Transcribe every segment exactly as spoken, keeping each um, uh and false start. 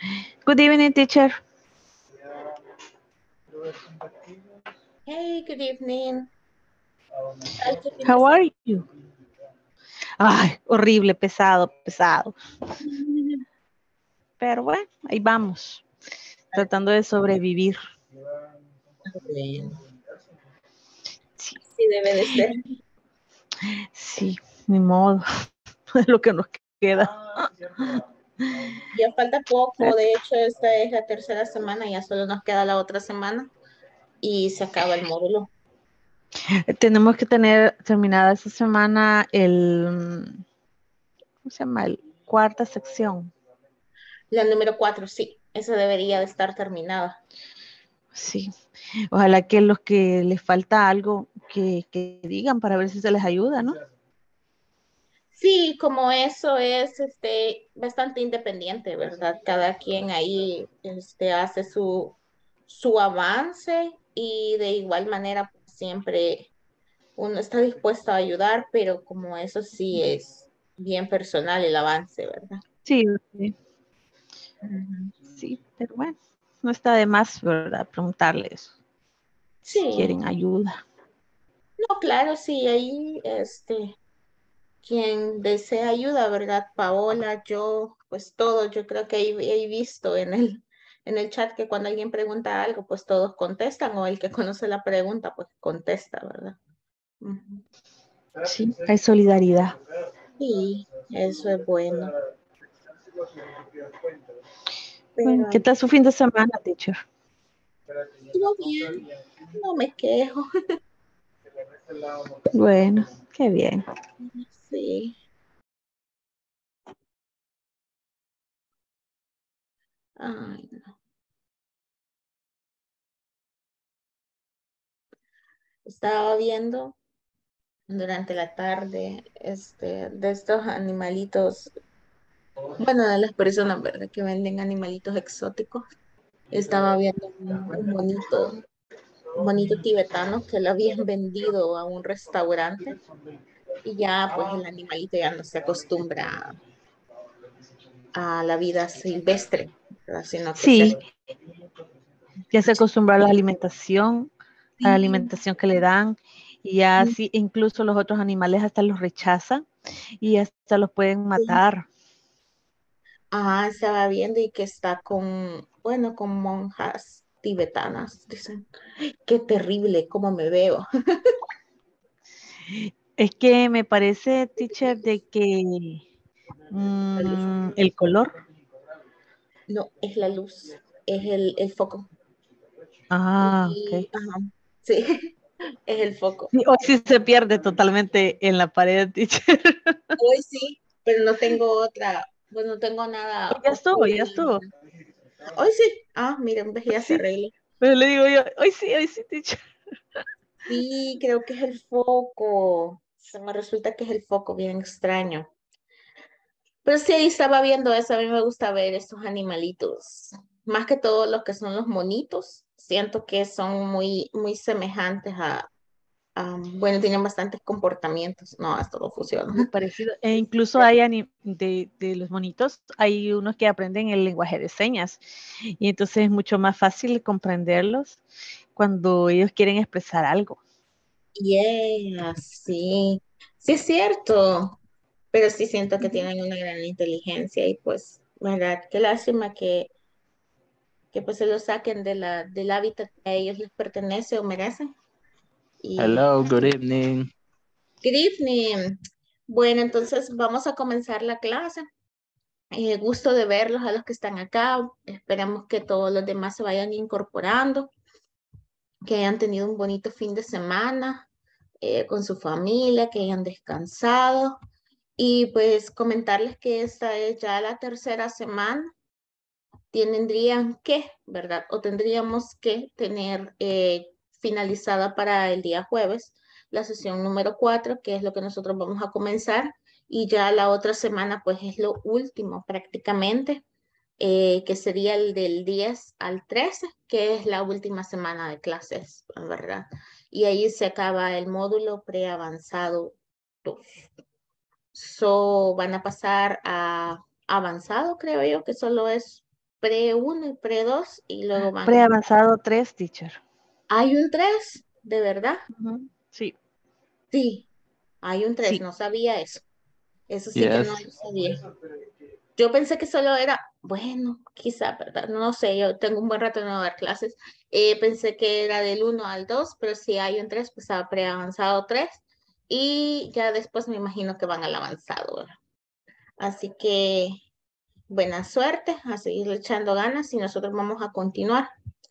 Good evening, teacher. Hey, good evening. Ay, qué fin de How are semana. you? Ay, horrible, pesado, pesado. Pero bueno, ahí vamos, tratando de sobrevivir. Bueno, Sí, sí debe de ser. sí, ni modo, es lo que nos queda. Ya falta poco, de hecho esta es la tercera semana, ya solo nos queda la otra semana y se acaba el módulo. Tenemos que tener terminada esta semana el, ¿cómo se llama? El cuarta sección. La número cuatro, sí, esa debería de estar terminada. Sí, ojalá que los que les falta algo que, que digan para ver si se les ayuda, ¿no? Sí, como eso es este bastante independiente, ¿verdad? Cada quien ahí este hace su su avance y de igual manera pues, siempre uno está dispuesto a ayudar, pero como eso sí es bien personal el avance, ¿verdad? Sí, sí, Ujú. sí, pero bueno, no está de más, ¿verdad? Preguntarles si Sí, quieren ayuda. no, claro, sí, ahí este quien desea ayuda, ¿verdad? Paola, yo, pues todos, yo creo que he, he visto en el, en el chat que cuando alguien pregunta algo, pues todos contestan, o el que conoce la pregunta, pues contesta, ¿verdad? Ujú. Sí, hay solidaridad. Sí, eso es bueno. Bueno, Pero ¿qué ahí tal su fin de semana, teacher? estuvo bien, no me quejo. Bueno, qué bien. Sí. Ay, no. Estaba viendo durante la tarde este, de estos animalitos, bueno, de las personas, ¿verdad? Que venden animalitos exóticos. Estaba viendo un, un monito, un monito tibetano que lo habían vendido a un restaurante y ya pues el animalito ya no se acostumbra a la vida silvestre, ¿verdad? Sino que se... Sí, ya se acostumbra a la alimentación, a la Sí, alimentación que le dan, y ya así incluso los otros animales hasta los rechazan y hasta los pueden sí. matar. Ah, estaba viendo y que está con, bueno, con monjas tibetanas. Dicen, qué terrible cómo me veo. Es que me parece, teacher, de que La luz. mm, el color. No, es la luz, es el, el foco. Ah, ok. Y, ajá, sí, es el foco. Sí, hoy sí se pierde totalmente en la pared, teacher. Hoy sí, pero no tengo otra, pues no tengo Hoy nada ya estuvo, oscuro ya en la estuvo. mano. Hoy sí, ah, miren, ves, Hoy ya se sí. arregla. Pero le digo yo, hoy sí, hoy sí, teacher. Sí, creo que es el foco. Se me resulta que es el foco, bien extraño. Pero sí, ahí estaba viendo eso. A mí me gusta ver estos animalitos. Más que todo los que son los monitos. Siento que son muy, muy semejantes a, a- bueno, tienen bastantes comportamientos. No, esto no funciona. Muy parecido. E incluso hay ani- de, de los monitos, hay unos que aprenden el lenguaje de señas y entonces es mucho más fácil comprenderlos cuando ellos quieren expresar algo. Yeah, sí. Sí es cierto. Pero sí siento que tienen una gran inteligencia y pues, verdad, qué lástima que, que pues se lo saquen de la, del hábitat que a ellos les pertenece o merecen. Y Hello, good evening. good evening. Bueno, entonces vamos a comenzar la clase. Eh, gusto de verlos a los que están acá. Esperamos que todos los demás se vayan incorporando, que hayan tenido un bonito fin de semana eh, con su familia, que hayan descansado. Y pues comentarles que esta es ya la tercera semana. Tendrían que, ¿verdad? O tendríamos que tener eh, finalizada para el día jueves la sesión número cuatro, que es lo que nosotros vamos a comenzar, y ya la otra semana, pues es lo último prácticamente, eh, que sería el del diez al trece, que es la última semana de clases, ¿verdad? Y ahí se acaba el módulo preavanzado dos. So, van a pasar a avanzado, creo yo, que solo es pre uno y pre dos y luego van. Preavanzado tres, teacher. ¿Hay un tres? ¿De verdad? Ujú. Sí, Sí, hay un tres, sí. no sabía eso. Eso sí que no Yes. lo sabía. Yo pensé que solo era, bueno, quizá, ¿verdad? No sé, yo tengo un buen rato de no dar clases. Eh, pensé que era del uno al dos, pero si hay un tres, pues a preavanzado tres. Y ya después me imagino que van al avanzado, ¿verdad? Así que buena suerte, a seguir echando ganas y nosotros vamos a continuar.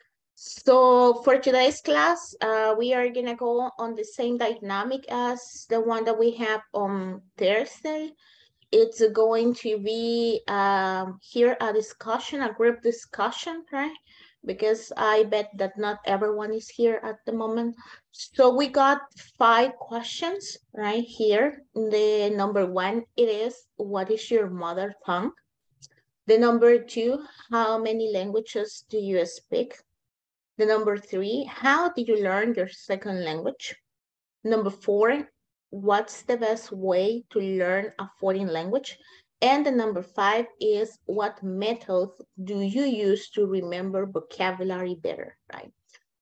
So for today's class, uh, we are gonna go on the same dynamic as the one that we have on Thursday. It's going to be um, here a discussion, a group discussion, right? Because I bet that not everyone is here at the moment. So we got five questions right here. The number one, it is, what is your mother tongue? The number two, how many languages do you speak? The number three, how did you learn your second language? Number four, what's the best way to learn a foreign language? And the number five is, what methods do you use to remember vocabulary better, right?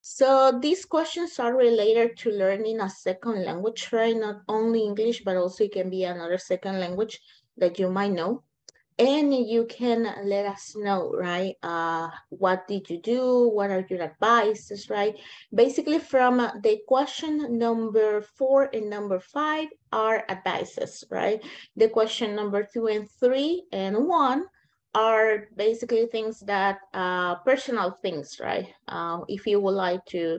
So these questions are related to learning a second language, right? Not only English, but also it can be another second language that you might know. And you can let us know, right? Uh, what did you do? What are your advices, right? Basically from the question number four and number five are advices, right? The question number two and three and one are basically things that, uh, personal things, right? Uh, if you would like to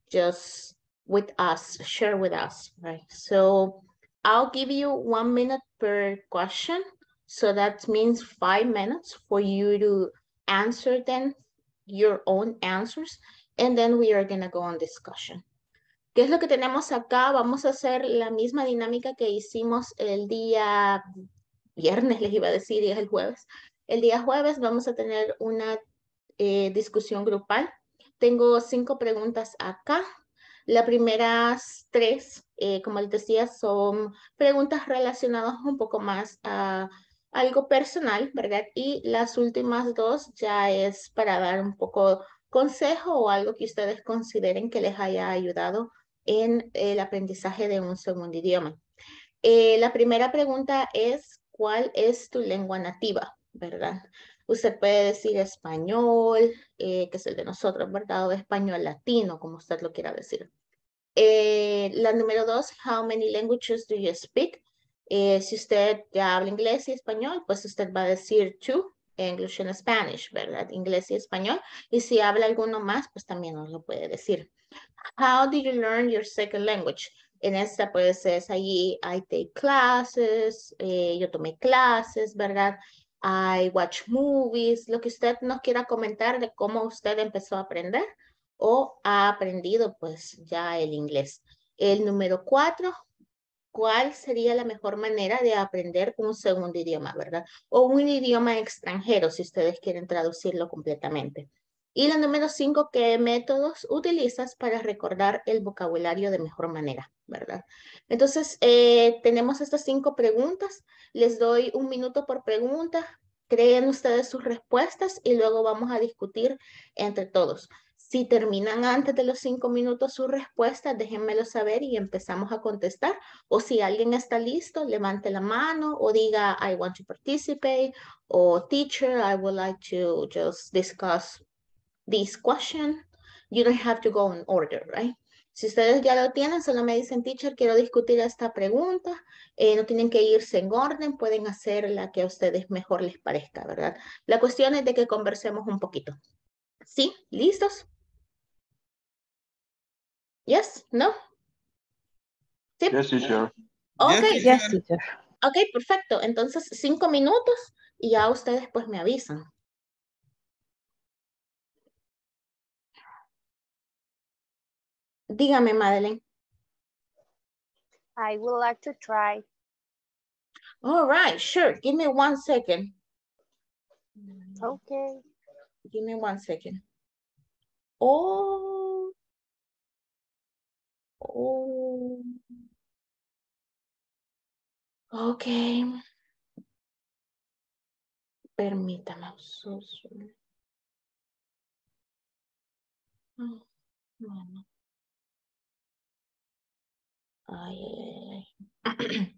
just with us, share with us, right? So I'll give you one minute per question. So that means five minutes for you to answer them, your own answers, and then we are gonna go on discussion. ¿Qué es lo que tenemos acá? Vamos a hacer la misma dinámica que hicimos el día viernes, les iba a decir, y es el jueves. El día jueves vamos a tener una eh, discusión grupal. Tengo cinco preguntas acá. Las primeras tres, eh, como les decía, son preguntas relacionadas un poco más a algo personal, ¿verdad? Y las últimas dos ya es para dar un poco consejo o algo que ustedes consideren que les haya ayudado en el aprendizaje de un segundo idioma. Eh, la primera pregunta es, ¿cuál es tu lengua nativa? ¿Verdad? Usted puede decir español, eh, que es el de nosotros, ¿verdad? O español latino, como usted lo quiera decir. Eh, la número dos, how many languages do you speak? Eh, si usted ya habla inglés y español, pues usted va a decir two, English and Spanish, ¿verdad? Inglés y español. Y si habla alguno más, pues también nos lo puede decir. How did you learn your second language? En esta pues es allí, I take classes, eh, yo tomé clases, ¿verdad? I watch movies, lo que usted nos quiera comentar de cómo usted empezó a aprender o ha aprendido pues ya el inglés. El número cuatro, ¿cuál sería la mejor manera de aprender un segundo idioma, verdad? O un idioma extranjero, si ustedes quieren traducirlo completamente. Y la número cinco, ¿qué métodos utilizas para recordar el vocabulario de mejor manera, verdad? Entonces, eh, tenemos estas cinco preguntas. Les doy un minuto por pregunta. Creen ustedes sus respuestas y luego vamos a discutir entre todos. Si terminan antes de los cinco minutos sus respuestas, déjenmelo saber y empezamos a contestar. O si alguien está listo, levante la mano o diga, I want to participate, o teacher, I would like to just discuss this question. You don't have to go in order, right? Si ustedes ya lo tienen, solo me dicen, teacher, quiero discutir esta pregunta. Eh, no tienen que irse en orden, pueden hacer la que a ustedes mejor les parezca, ¿verdad? La cuestión es de que conversemos un poquito. ¿Sí? ¿Listos? Yes? No? ¿Sí? Yes, teacher. Ok, Yes, Yes, teacher. ok, perfecto. Entonces, cinco minutos y ya ustedes pues me avisan. Dígame, Madeleine. I would like to try. All right, sure. Give me one second. Okay. Give me one second. Oh. Oh. Ok. Permítame. So sorry. Mm, bueno. Ay, ay, ay.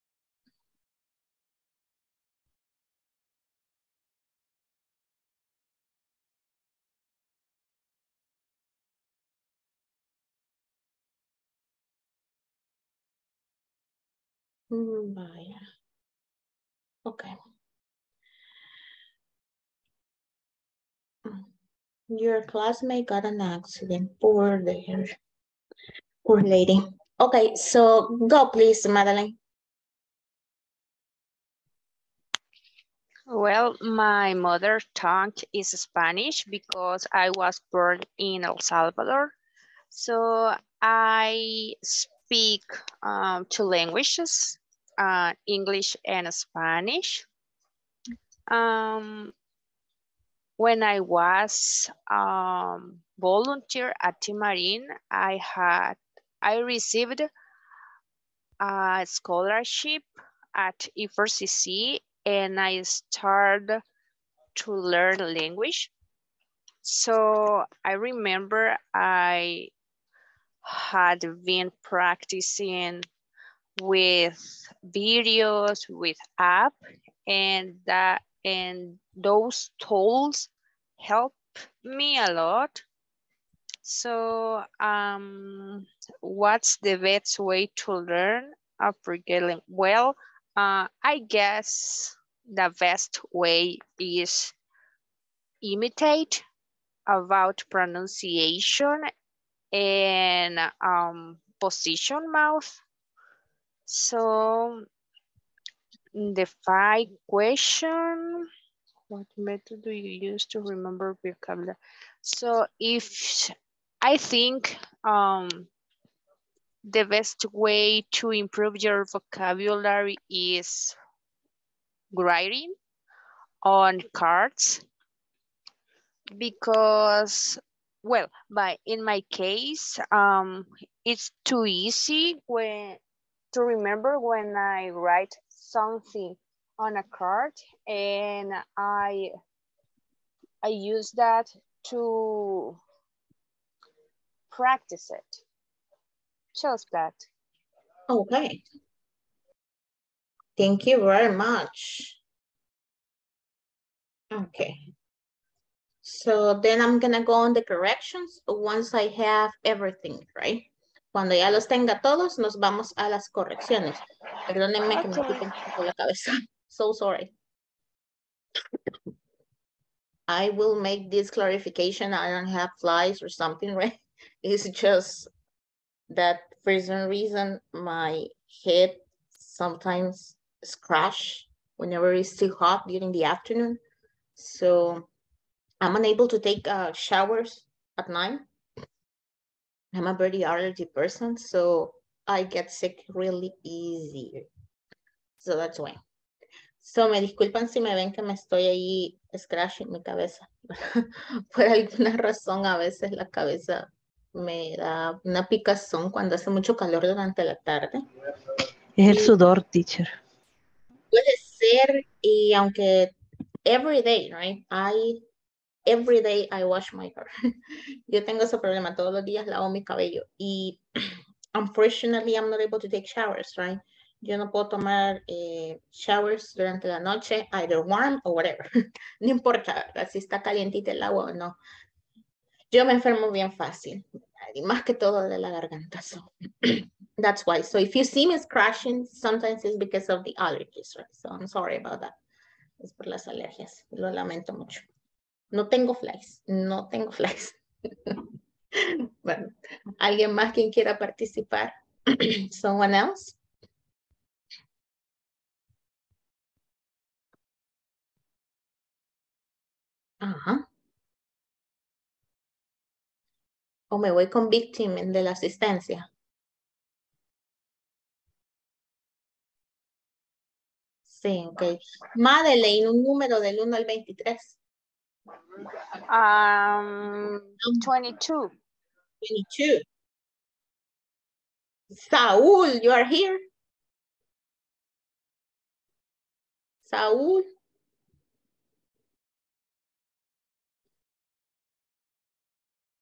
Mm, vaya. Okay. Mm. Your classmate got an accident. Poor there. Poor lady. Okay, so go please, Madeline. Well, my mother tongue is Spanish because I was born in El Salvador. So I speak um, two languages, uh, English and Spanish. Um, when I was um, volunteer at Timarin, I had I received a scholarship at I F R C C and I started to learn language. So I remember I had been practicing with videos, with app, and that and those tools help me a lot. So um, what's the best way to learn a forgetting? Well, uh, I guess the best way is imitate about pronunciation and um, position mouth. So the five question, what method do you use to remember vocabulary? So if I think um, the best way to improve your vocabulary is writing on cards because, well, by in my case, um, it's too easy when to remember when I write something on a card and I I use that to practice it. Just that. Okay. Thank you very much. Okay. So then I'm gonna go on the corrections once I have everything, right? Cuando ya los tenga todos, nos vamos a las correcciones. Perdónenme que me Okay. pica un poco la cabeza. So sorry. I will make this clarification. I don't have flies or something, right? It's just that for some reason my head sometimes scratch whenever it's too hot during the afternoon. So I'm unable to take uh, showers at night. I'm a very allergy person, so I get sick really easy. So that's why. So me disculpan si me ven que me estoy ahí scratching mi cabeza. Por alguna razón a veces la cabeza me da una picazón cuando hace mucho calor durante la tarde. Es el Y sudor, teacher. puede ser, y aunque every day, right? I, every day I wash my hair. Yo tengo ese problema, todos los días lavo mi cabello. Y unfortunately, I'm not able to take showers, right? Yo no puedo tomar eh, showers durante la noche, either warm or whatever. No importa, ¿verdad? Si está calientita el agua o no. Yo me enfermo bien fácil, y más que todo de la garganta. So that's why. So if you see me scratching, sometimes it's because of the allergies, right? So I'm sorry about that. Es por las alergias. Lo lamento mucho. No tengo flies. No tengo flies. Bueno, ¿alguien más quien quiera participar? Someone else? Ajá. O me voy con victim de la asistencia. Sí, ok. Madeleine, un número del uno al veintitrés. Um, twenty-two. twenty-two. Saúl, you are here? Saúl.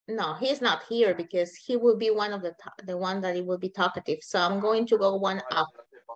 No, he's not here because he will be one of the the one that it will be talkative. So I'm going to go one up.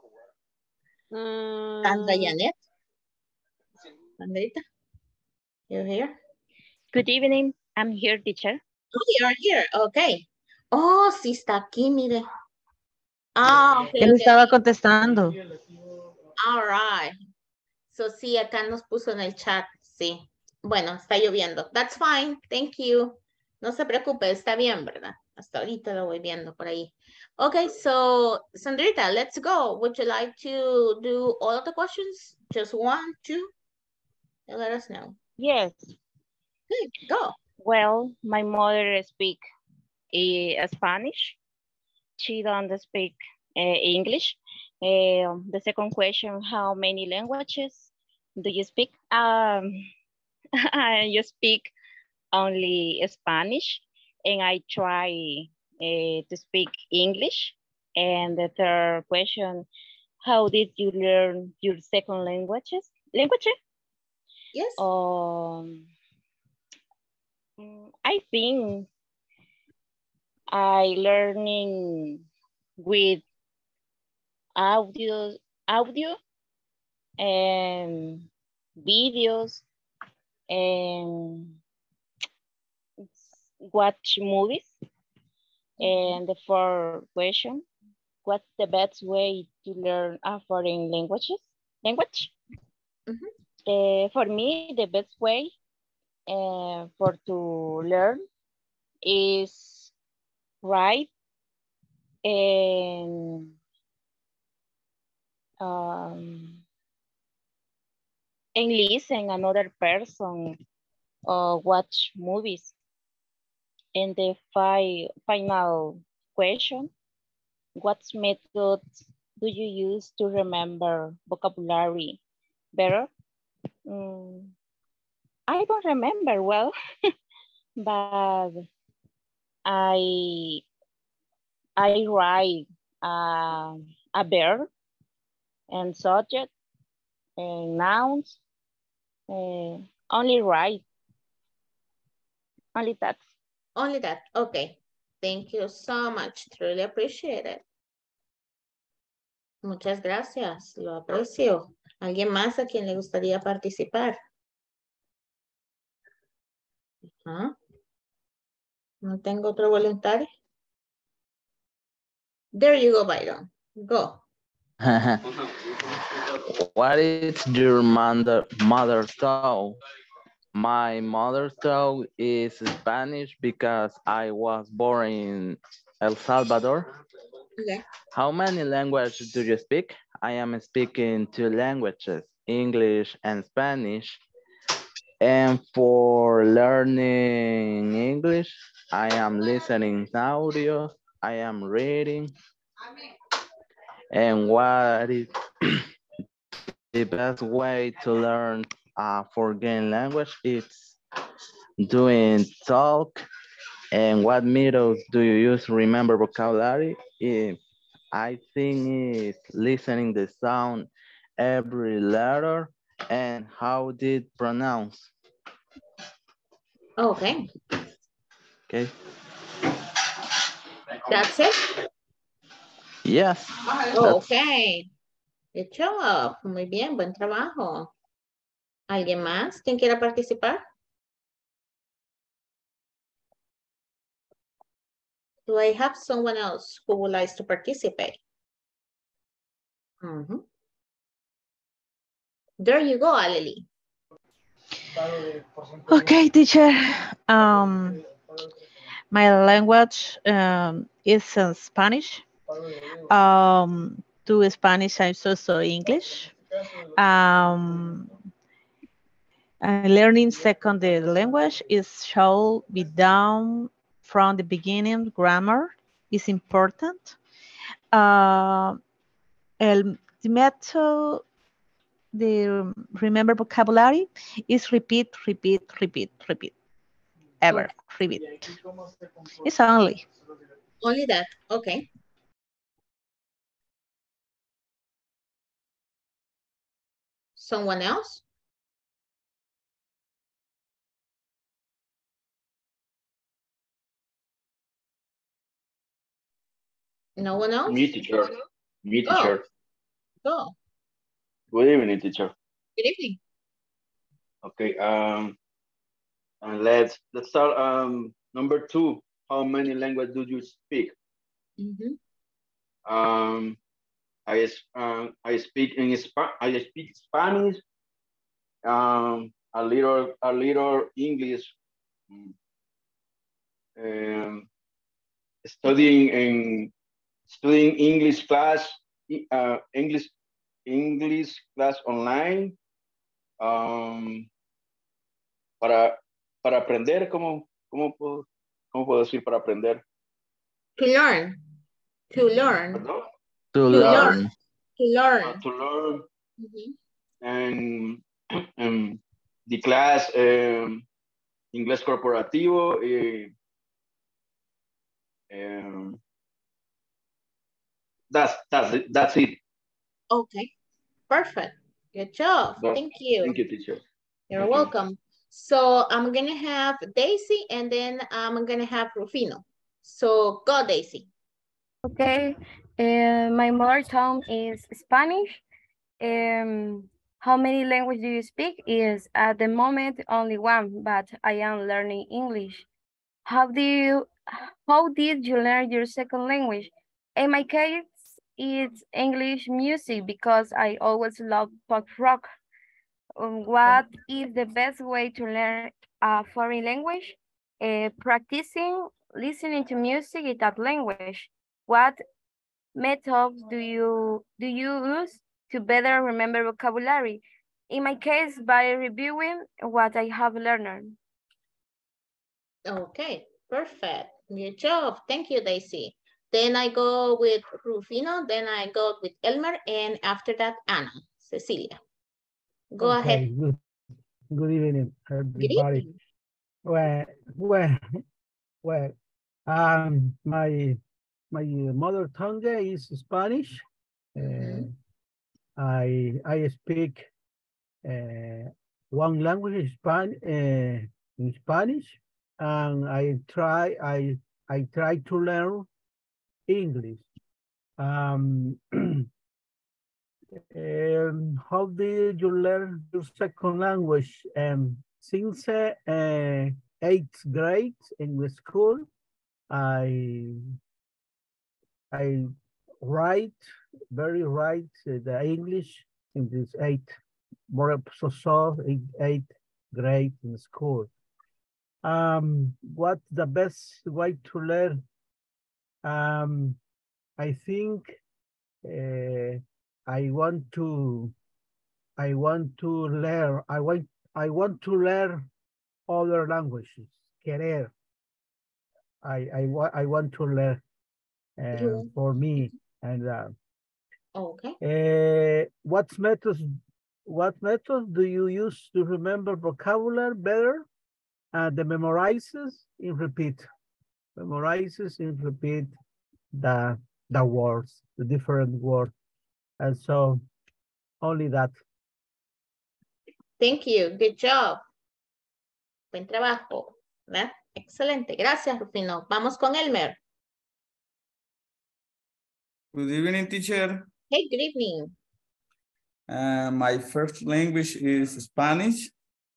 Mm, Sandra Janet. Sandrita, you're here? Good evening. I'm here, teacher. Oh, you're here. Okay. Oh, sí está aquí, mire. Ah, ok, Él ok. estaba contestando. All right. So sí, acá nos puso en el chat. Sí. Bueno, está lloviendo. That's fine. Thank you. No se preocupe, está bien, ¿verdad? Hasta ahorita lo voy viendo por ahí. Okay, so Sandrita, let's go. Would you like to do all of the questions? Just one, two? Let us know. Yes. Okay, go. Well, my mother speak uh, Spanish. She don't speak uh, English. Uh, the second question, how many languages do you speak? Um, you speak only Spanish, and I try uh, to speak English. And the third question, how did you learn your second languages? Language? Yes. Um, I think I learning with audio, audio and videos and watch movies. And the fourth question, what's the best way to learn a foreign languages? Language? Mm-hmm. Uh, for me, the best way uh, for to learn is write and um, and listen another person or watch movies. And the fi final question, what methods do you use to remember vocabulary better? Mm, I don't remember well, but I I write uh, a verb and subject and nouns. Uh, only write, only that. Only that. Okay. Thank you so much. Truly appreciate it. Muchas gracias. Lo aprecio. ¿Alguien más a quien le gustaría participar? ¿Ah? ¿No tengo otro voluntario? There you go, Byron. Go. What is your mother mother tongue? My mother tongue is Spanish because I was born in El Salvador. Okay. How many languages do you speak? I am speaking two languages, English and Spanish. And for learning English, I am listening audio, I am reading. And what is the best way to learn a foreign language? It's doing talk. And what methods do you use to remember vocabulary? If I think it's listening the sound every letter and how did pronounce. Okay. Okay. That's it? Yes. Okay. Good job. Muy bien, buen trabajo. ¿Alguien más? ¿Quién quiera participar? Do I have someone else who would like to participate? Mm-hmm. There you go, Aleli. Okay, teacher. Um, my language um, is uh, Spanish. Um, to Spanish, I'm also English. Um, uh, learning second the language is shall be done from the beginning. Grammar is important. Uh, el, the method, the remember vocabulary is repeat, repeat, repeat, repeat. Ever, repeat. It's only. Only that, okay. Someone else? No one else? Me, teacher. Me, Go. teacher. Go. Good evening, teacher. Good evening. Okay. Um, and let's let's start. Um, number two. How many languages do you speak? Mm-hmm. Um, I s- um I speak in Spa I speak Spanish. Um, a little a little English. mm, Um, studying in studying English class. Uh, English English class online. Um, para para aprender, ¿cómo cómo puedo cómo puedo decir para aprender? To learn. To learn. ¿Perdón? To To learn. learn. To learn. Uh, to learn Mhm. and, and the class um, inglés corporativo y um, that's that's it. That's it. Okay. Perfect. Good job. That's, Thank you. Thank you, teacher. You're Thank you. welcome. So I'm going to have Daisy and then I'm going to have Rufino. So go, Daisy. Okay, uh, my mother tongue is Spanish. Um, how many languages do you speak? Is at the moment only one, but I am learning English. How do you, how did you learn your second language? In my case, it's English music because I always love pop rock. Um, what is the best way to learn a foreign language? Uh, practicing listening to music in that language. What methods do you do you use to better remember vocabulary? In my case, by reviewing what I have learned. Okay, perfect. Good job. Thank you, Daisy. Then I go with Rufino, then I go with Elmer, and after that, Anna, Cecilia. Go Okay, ahead. Good, good evening, Good everybody. evening. Well, well, well, um, my my mother tongue is Spanish. Mhm. Uh, I I speak uh, one language, Span uh, in Spanish, and I try I I try to learn English. Um, Um, how did you learn your second language? Um, since uh, uh, eighth grade in the school, I I write very write uh, the English in this eighth more so so eighth, eighth grade in school. Um, what's the best way to learn? Um, I think uh, I want to. I want to learn. I want. I want to learn other languages. Querer. I. I want. I want to learn. Uh, You- for me. And uh, Okay. uh, what methods? What methods do you use to remember vocabulary better? Uh, the memorizes and repeat. Memorizes and repeat the the words, the different words, and so only that. Thank you. Good job. Buen trabajo. ¿Verdad? Excelente. Gracias, Rufino. Vamos con Elmer. Good evening, teacher. Hey, good evening. Uh, my first language is Spanish.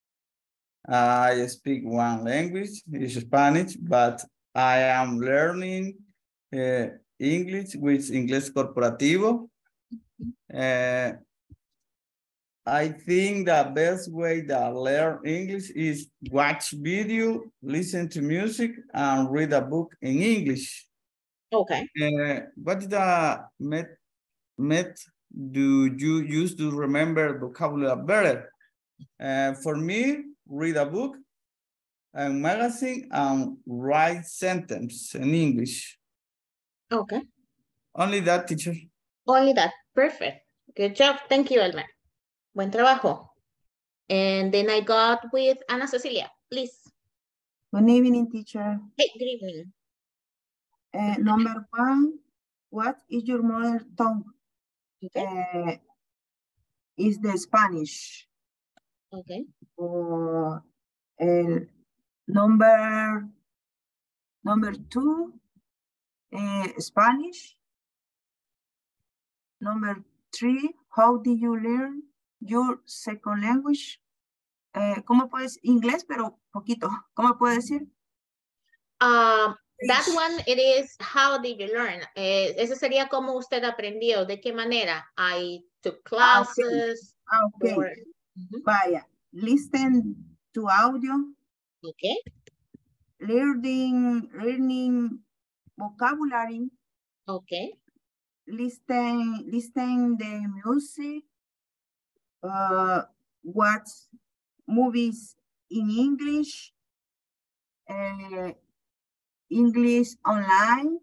I speak one language, is Spanish, but I am learning uh, English with Inglés Corporativo. Uh, I think the best way to learn English is watch video, listen to music, and read a book in English. Okay. Uh, what is the met, met do you use to remember vocabulary better? Uh, for me, read a book and magazine and write sentence in English. Okay. Only that, teacher. Only that. Perfect. Good job. Thank you, Elmer. Buen trabajo. And then I got with Ana Cecilia, please. Good evening, teacher. Hey, good evening. Uh, number one, what is your mother tongue? Okay. Uh, is the Spanish. Okay. Uh, el number, number two, uh, Spanish. Number three, how did you learn your second language? Eh, ¿Cómo puedes? Inglés, pero poquito. ¿Cómo puedo decir? Um, that one, it is, how did you learn? Eh, eso sería como usted aprendió. ¿De qué manera? I took classes. Ah, ok. Ah, okay. Or, uh-huh. Vaya, listen to audio. Okay. Learning, learning vocabulary. Okay. Listen, listen the music. Uh, watch movies in English. Uh, English online.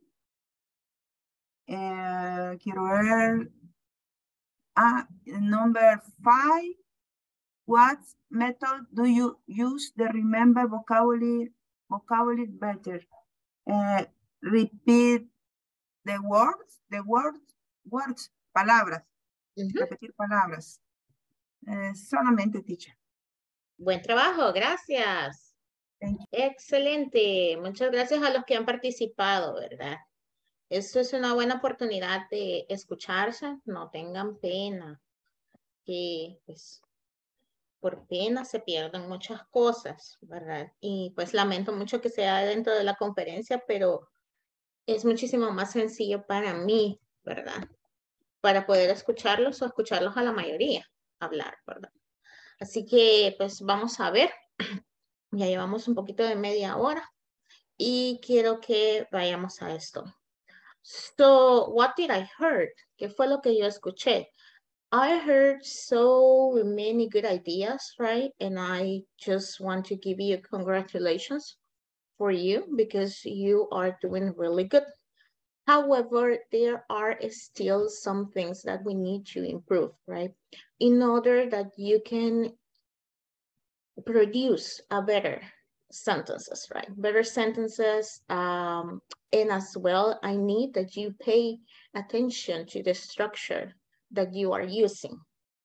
Uh, quiero ver. Ah, number five. What method do you use to remember vocabulary, vocabulary better? Uh, repeat the words, the words, words, palabras. Uh-huh. Repetir palabras. Uh, solamente, teacher. Buen trabajo, gracias. Excelente. Muchas gracias a los que han participado, ¿verdad? Esto es una buena oportunidad de escucharse. No tengan pena. Que pues por pena se pierden muchas cosas, ¿verdad? Y pues lamento mucho que sea dentro de la conferencia, pero es muchísimo más sencillo para mí, ¿verdad? Para poder escucharlos o escucharlos a la mayoría hablar, ¿verdad? Así que pues vamos a ver. Ya llevamos un poquito de media hora y quiero que vayamos a esto. So, what did I heard? ¿Qué fue lo que yo escuché? I heard so many good ideas, right? And I just want to give you congratulations for you because you are doing really good. However, there are still some things that we need to improve, right? In order that you can produce a better sentences, right? Better sentences, um, and as well, I need that you pay attention to the structure that you are using.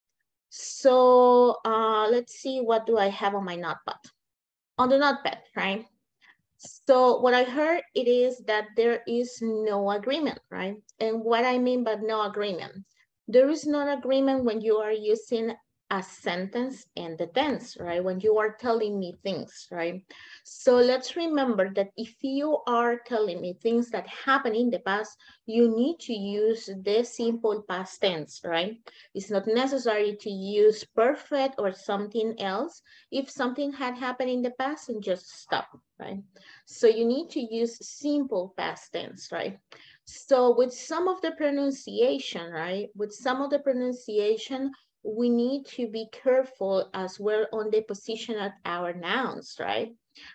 So uh, let's see, what do I have on my notepad? On the notepad, right? So what I heard, it is that there is no agreement, right? And what I mean by no agreement, there is no agreement when you are using a sentence and the tense, right? When you are telling me things, right? So let's remember that if you are telling me things that happened in the past, you need to use the simple past tense, right? It's not necessary to use perfect or something else. If something had happened in the past, and just stop, right? So you need to use simple past tense, right? So with some of the pronunciation, right? With some of the pronunciation, we need to be careful as well on the position of our nouns, right?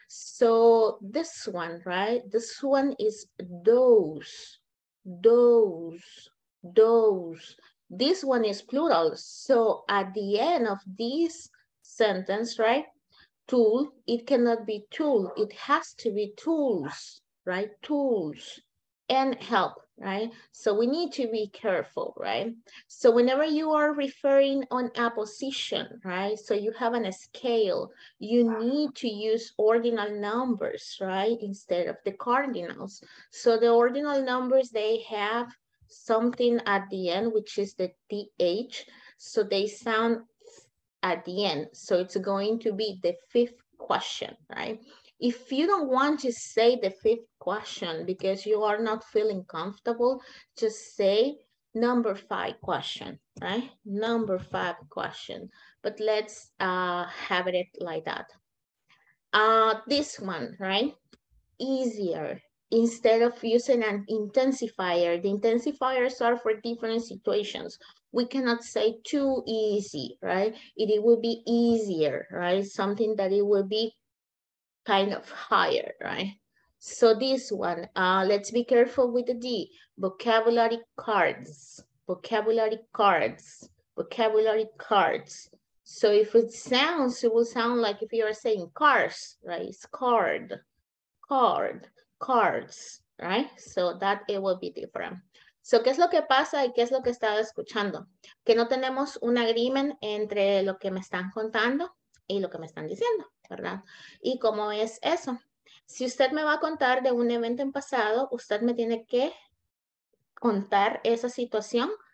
So this one, right? This one is those, those, those. This one is plural. So at the end of this sentence, right? Tool, it cannot be tool. It has to be tools, right? Tools and help, right? So we need to be careful, right? So whenever you are referring on a position, right? So you have on a scale, you need to use ordinal numbers, right? Instead of the cardinals. So the ordinal numbers, they have something at the end, which is the T H. So they sound at the end. So it's going to be the fifth question, right? If you don't want to say the fifth question because you are not feeling comfortable, just say number five question, right? Number five question. But let's uh, have it like that. Uh, this one, right? Easier. Instead of using an intensifier, the intensifiers are for different situations. We cannot say too easy, right? It, it will be easier, right? Something that it will be kind of higher, right? So this one, uh, let's be careful with the D. Vocabulary cards, vocabulary cards, vocabulary cards. So if it sounds, it will sound like if you are saying cars, right? It's card, card, cards, right? So that it will be different. So, ¿qué es lo que pasa y qué es lo que estaba escuchando? Que no tenemos un agreement entre lo que me están contando y lo que me están diciendo, ¿verdad? ¿Y cómo es eso? Si usted me va a contar de un evento en pasado, usted me tiene que contar esa situación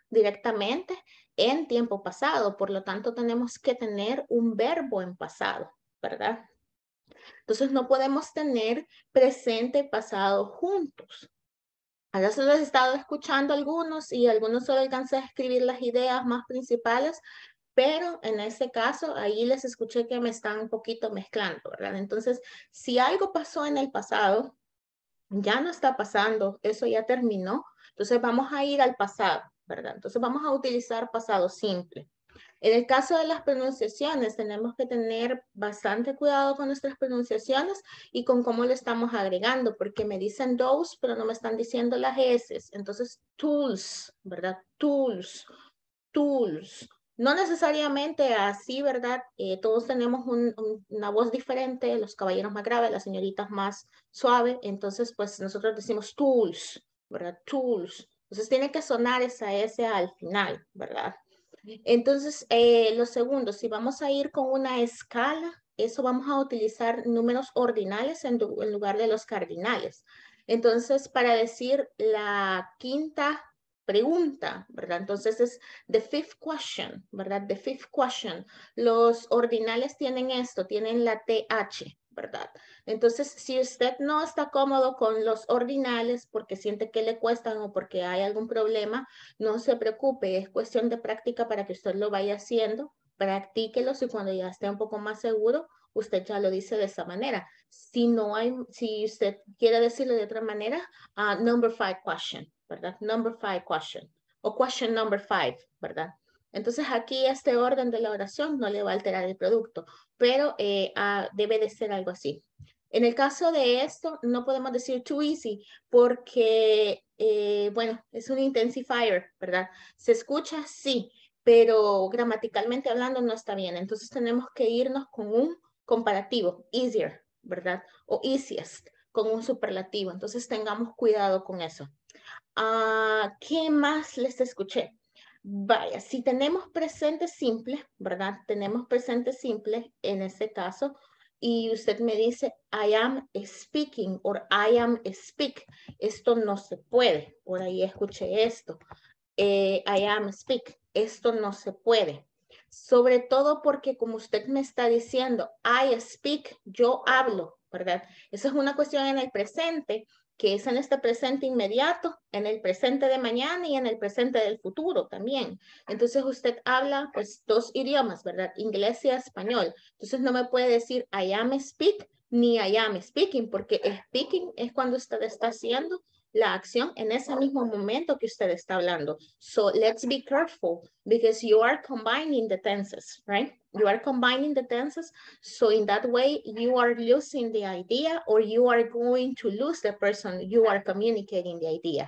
directamente en tiempo pasado. Por lo tanto, tenemos que tener un verbo en pasado, ¿verdad? Entonces, no podemos tener presente y pasado juntos. Ahora solo he estado escuchando algunos y algunos solo alcancé a escribir las ideas más principales, pero en este caso ahí les escuché que me están un poquito mezclando, ¿verdad? Entonces, si algo pasó en el pasado, ya no está pasando, eso ya terminó, entonces vamos a ir al pasado, ¿verdad? Entonces vamos a utilizar pasado simple. En el caso de las pronunciaciones, tenemos que tener bastante cuidado con nuestras pronunciaciones y con cómo le estamos agregando, porque me dicen those, pero no me están diciendo las S. Entonces, tools, ¿verdad? Tools, tools. No necesariamente así, ¿verdad? Eh, todos tenemos un, un, una voz diferente, los caballeros más graves, las señoritas más suave, entonces pues nosotros decimos tools, ¿verdad? Tools. Entonces tiene que sonar esa S al final, ¿verdad? Entonces, eh, lo segundo, si vamos a ir con una escala, eso vamos a utilizar números ordinales en, en lugar de los cardinales. Entonces, para decir la quinta pregunta, ¿verdad? Entonces es the fifth question, ¿verdad? The fifth question. Los ordinales tienen esto, tienen la T H, ¿verdad? Entonces, si usted no está cómodo con los ordinales porque siente que le cuestan o porque hay algún problema, no se preocupe, es cuestión de práctica para que usted lo vaya haciendo, practíquelos y cuando ya esté un poco más seguro, usted ya lo dice de esa manera. Si no hay, si usted quiere decirlo de otra manera, uh, number five question, ¿verdad? Number five question o question number five, ¿verdad? Entonces aquí este orden de la oración no le va a alterar el producto, pero eh, uh, debe de ser algo así. En el caso de esto, no podemos decir too easy porque, eh, bueno, es un intensifier, ¿verdad? Se escucha, sí, pero gramaticalmente hablando no está bien. Entonces tenemos que irnos con un comparativo, easier, ¿verdad? O easiest, con un superlativo. Entonces tengamos cuidado con eso. Uh, ¿Qué más les escuché? Vaya, si tenemos presente simple, ¿verdad? Tenemos presente simple en este caso, y usted me dice, I am speaking, or I am speak. Esto no se puede. Por ahí escuché esto. Eh, I am speak. Esto no se puede. Sobre todo porque como usted me está diciendo, I speak, yo hablo, ¿verdad? Eso es una cuestión en el presente, que es en este presente inmediato, en el presente de mañana y en el presente del futuro también. Entonces usted habla pues dos idiomas, ¿verdad? Inglés y español. Entonces no me puede decir I am speak ni I am speaking, porque speaking es cuando usted está haciendo la acción en ese mismo momento que usted está hablando. So let's be careful because you are combining the tenses, right? You are combining the tenses. So in that way, you are losing the idea or you are going to lose the person you are communicating the idea.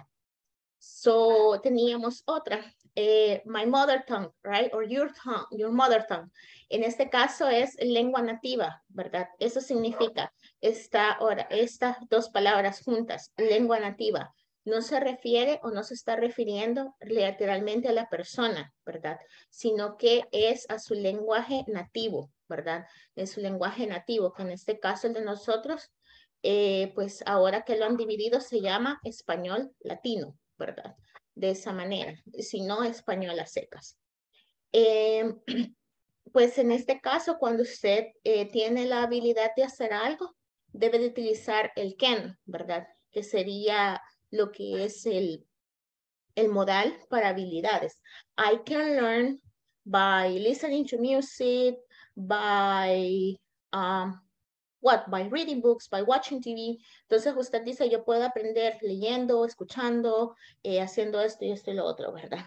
So teníamos otra, eh, my mother tongue, right? Or your tongue, your mother tongue. En este caso es lengua nativa, ¿verdad? Eso significa esta, ahora, estas dos palabras juntas, lengua nativa. No se refiere o no se está refiriendo literalmente a la persona, ¿verdad? Sino que es a su lenguaje nativo, ¿verdad? Es su lenguaje nativo, que en este caso el de nosotros, eh, pues ahora que lo han dividido se llama español latino, ¿verdad? De esa manera, si no español a secas. Eh, pues en este caso, cuando usted eh, tiene la habilidad de hacer algo, debe de utilizar el can, ¿verdad? Que sería lo que es el, el modal para habilidades. I can learn by listening to music, by... Um, What? By reading books, by watching T V. Entonces usted dice, yo puedo aprender leyendo, escuchando, eh, haciendo esto y esto y lo otro, ¿verdad?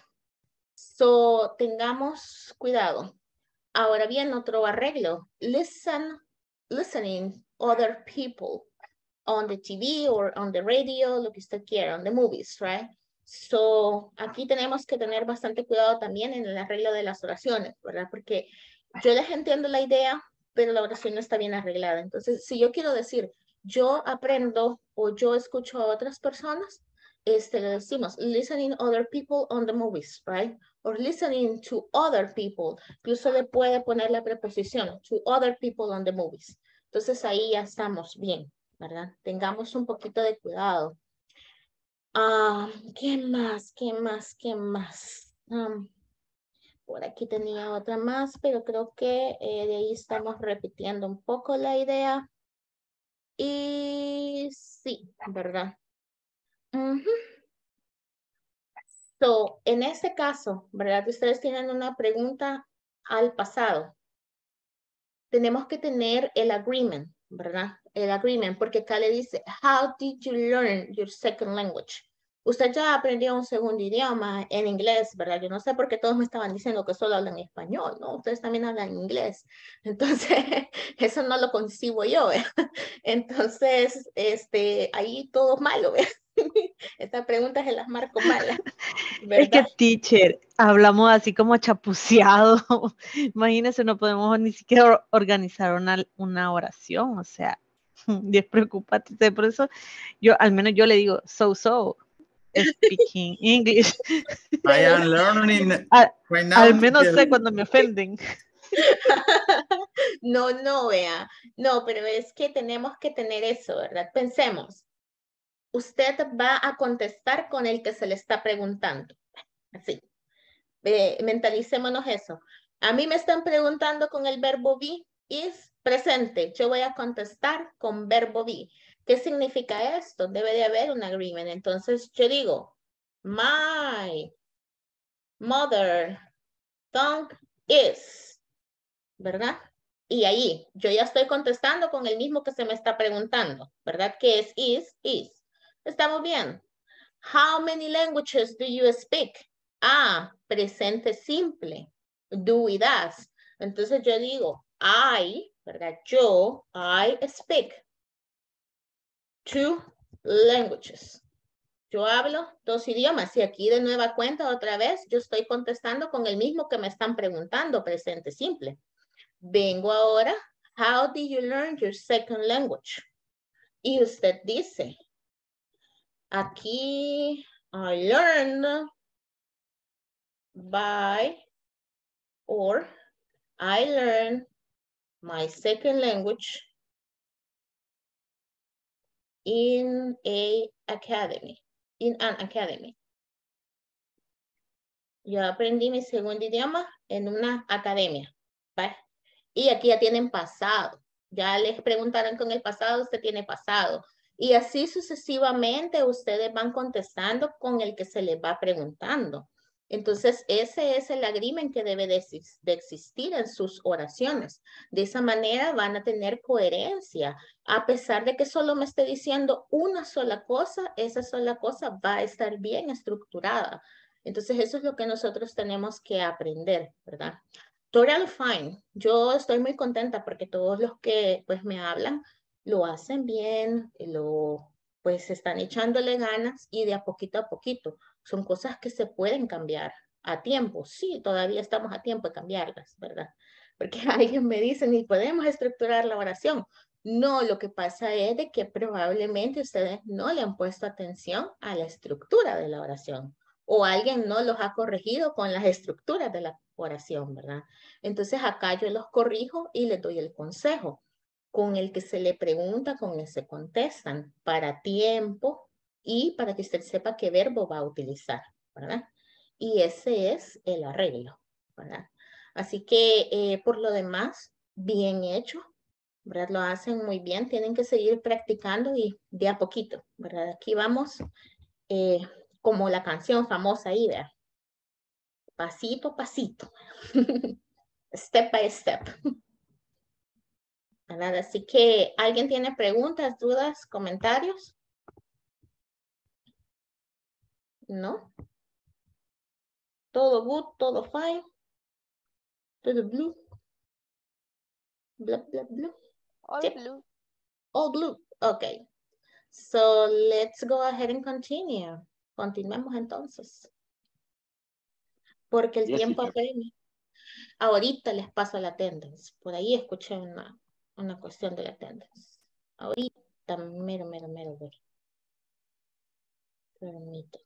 So, tengamos cuidado. Ahora bien, otro arreglo. Listen, listening other people on the T V or on the radio, lo que usted quiera, on the movies, right? So, aquí tenemos que tener bastante cuidado también en el arreglo de las oraciones, ¿verdad? Porque yo les entiendo la idea, pero la oración no está bien arreglada. Entonces, si yo quiero decir, yo aprendo o yo escucho a otras personas, este, le decimos, listening other people on the movies, right? Or listening to other people. Incluso le puede poner la preposición, to other people on the movies. Entonces, ahí ya estamos bien, ¿verdad? Tengamos un poquito de cuidado. Uh, ¿Qué más? ¿Qué más? ¿Qué más? Um, por aquí tenía otra más, pero creo que eh, de ahí estamos repitiendo un poco la idea. Y sí, ¿verdad? Uh-huh. So, en este caso, ¿verdad? Ustedes tienen una pregunta al pasado. Tenemos que tener el agreement, ¿verdad? El agreement, porque acá le dice, how did you learn your second language? Usted ya aprendió un segundo idioma en inglés, ¿verdad? Yo no sé por qué todos me estaban diciendo que solo hablan español, ¿no? Ustedes también hablan inglés. Entonces, eso no lo concibo yo, ¿eh? Entonces, este, ahí todo malo, ¿eh? Estas preguntas se las marco malas, ¿verdad? Es que, teacher, hablamos así como chapuceado. Imagínense, no podemos ni siquiera organizar una, una oración, o sea, despreocúpate. Por eso, yo, al menos yo le digo, so, so, speaking English. I am learning a, right now. Al menos sé cuando me ofenden. No, no, vea. No, pero es que tenemos que tener eso, ¿verdad? Pensemos. Usted va a contestar con el que se le está preguntando. Así. Eh, mentalicémonos eso. A mí me están preguntando con el verbo be, is presente. Yo voy a contestar con verbo be. ¿Qué significa esto? Debe de haber un agreement. Entonces yo digo, my mother tongue is, ¿verdad? Y ahí yo ya estoy contestando con el mismo que se me está preguntando, ¿verdad? ¿Qué es is? Is. ¿Estamos bien? How many languages do you speak? Ah, presente simple. Do y das. Entonces yo digo, I, ¿verdad? Yo, I speak two languages. Yo hablo dos idiomas y aquí de nueva cuenta otra vez yo estoy contestando con el mismo que me están preguntando, presente simple. Vengo ahora, how did you learn your second language? Y usted dice, aquí I learned by or I learned my second language in a academy, in an academy. Yo aprendí mi segundo idioma en una academia. ¿Vale? Y aquí ya tienen pasado. Ya les preguntaron con el pasado, usted tiene pasado. Y así sucesivamente ustedes van contestando con el que se les va preguntando. Entonces, ese es el agreement que debe de, de existir en sus oraciones. De esa manera van a tener coherencia. A pesar de que solo me esté diciendo una sola cosa, esa sola cosa va a estar bien estructurada. Entonces, eso es lo que nosotros tenemos que aprender, ¿verdad? Totally fine. Yo estoy muy contenta porque todos los que pues me hablan lo hacen bien, lo pues están echándole ganas y de a poquito a poquito. Son cosas que se pueden cambiar a tiempo. Sí, todavía estamos a tiempo de cambiarlas, ¿verdad? Porque alguien me dice, ni podemos estructurar la oración. No, lo que pasa es de que probablemente ustedes no le han puesto atención a la estructura de la oración. O alguien no los ha corregido con las estructuras de la oración, ¿verdad? Entonces acá yo los corrijo y les doy el consejo. Con el que se le pregunta, con el que se contestan para tiempo y para que usted sepa qué verbo va a utilizar, ¿verdad? Y ese es el arreglo, ¿verdad? Así que eh, por lo demás, bien hecho, ¿verdad? Lo hacen muy bien, tienen que seguir practicando y de a poquito, ¿verdad? Aquí vamos eh, como la canción famosa ahí, ¿verdad? Pasito a pasito. Step by step. Nada, así que, ¿alguien tiene preguntas, dudas, comentarios? ¿No? Todo good, todo fine. Todo blue. Blah, blah, blue. All Yep. blue. All blue. Okay. So, let's go ahead and continue. Continuemos entonces. Porque el Yes, tiempo teacher. apremia. Ahorita les paso la attendance. Por ahí escuché una, una cuestión de la attendance. Ahorita, mero, mero, mero, mero. Permítame.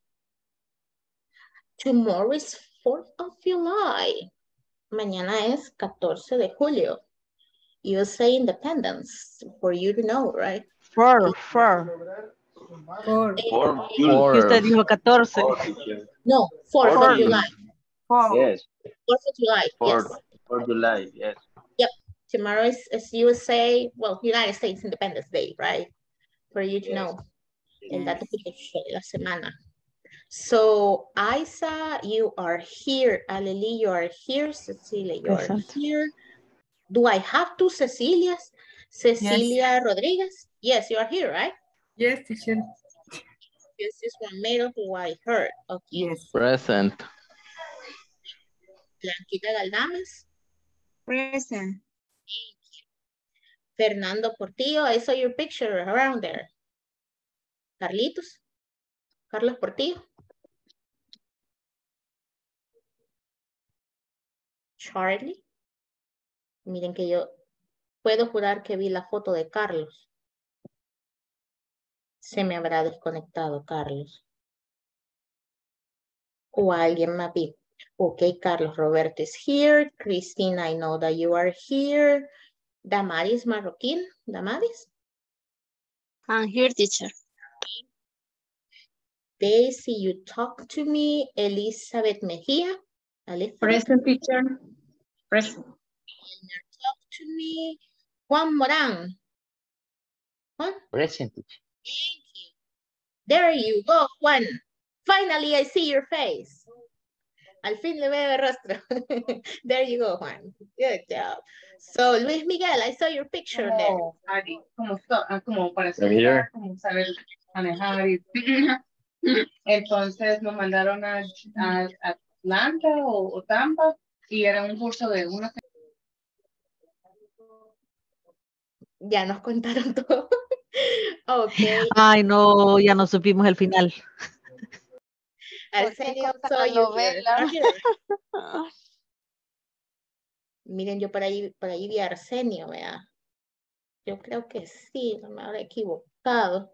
Tomorrow is fourth of July. Mañana es catorce de julio. You say independence for you to know, right? For, for. Four. Eh, Fourth eh, Y July. usted Fourth. dijo catorce. Fourth, teacher. no, fourth of Fourth. July. Four. Yes. fourth of July, Fourth. yes. Fourth July. Yes. Yep. Tomorrow is, is U S A, well, United States Independence Day, right? For you to Yes. know. El Yes. dato curioso de la semana. So, Isa, you are here. Aleli, you are here. Cecilia, you are Present. here. Do I have two Cecilias? Cecilia Rodriguez? Yes, you are here, right? Yes, teacher. This is Romero who I heard. Okay. Yes. Present. Blanquita Galdames. Present. Fernando Portillo, I saw your picture around there. Carlitos. Carlos Portillo. Charlie. Miren que yo puedo jurar que vi la foto de Carlos. Se me habrá desconectado Carlos. O alguien más vi. Okay, Carlos Roberto is here. Cristina, I know that you are here. Damaris Marroquín. Damaris. I'm here, teacher. Daisy, you talk to me. Elizabeth Mejía. Elizabeth. Present, teacher. Present. Talk to me. Juan Morán. Juan. Present, teacher. Thank you. There you go, Juan. Finally, I see your face. Al fin le veo el rostro. There you go, Juan. Good job. So, Luis Miguel, I saw your picture there. Como, Ari, como, so- ah, como para I'm here. estudiar, como saber manejar. y- Entonces nos mandaron a, a- a Atlanta o, o Tampa y era un curso de una Ya nos contaron todo. Ok. Ay, no, ya no supimos el final. Arsenio, contan saw la you here. novela? You're here. Miren, yo por ahí, por ahí vi a Arsenio, vea. Yo creo que sí, no me habré equivocado.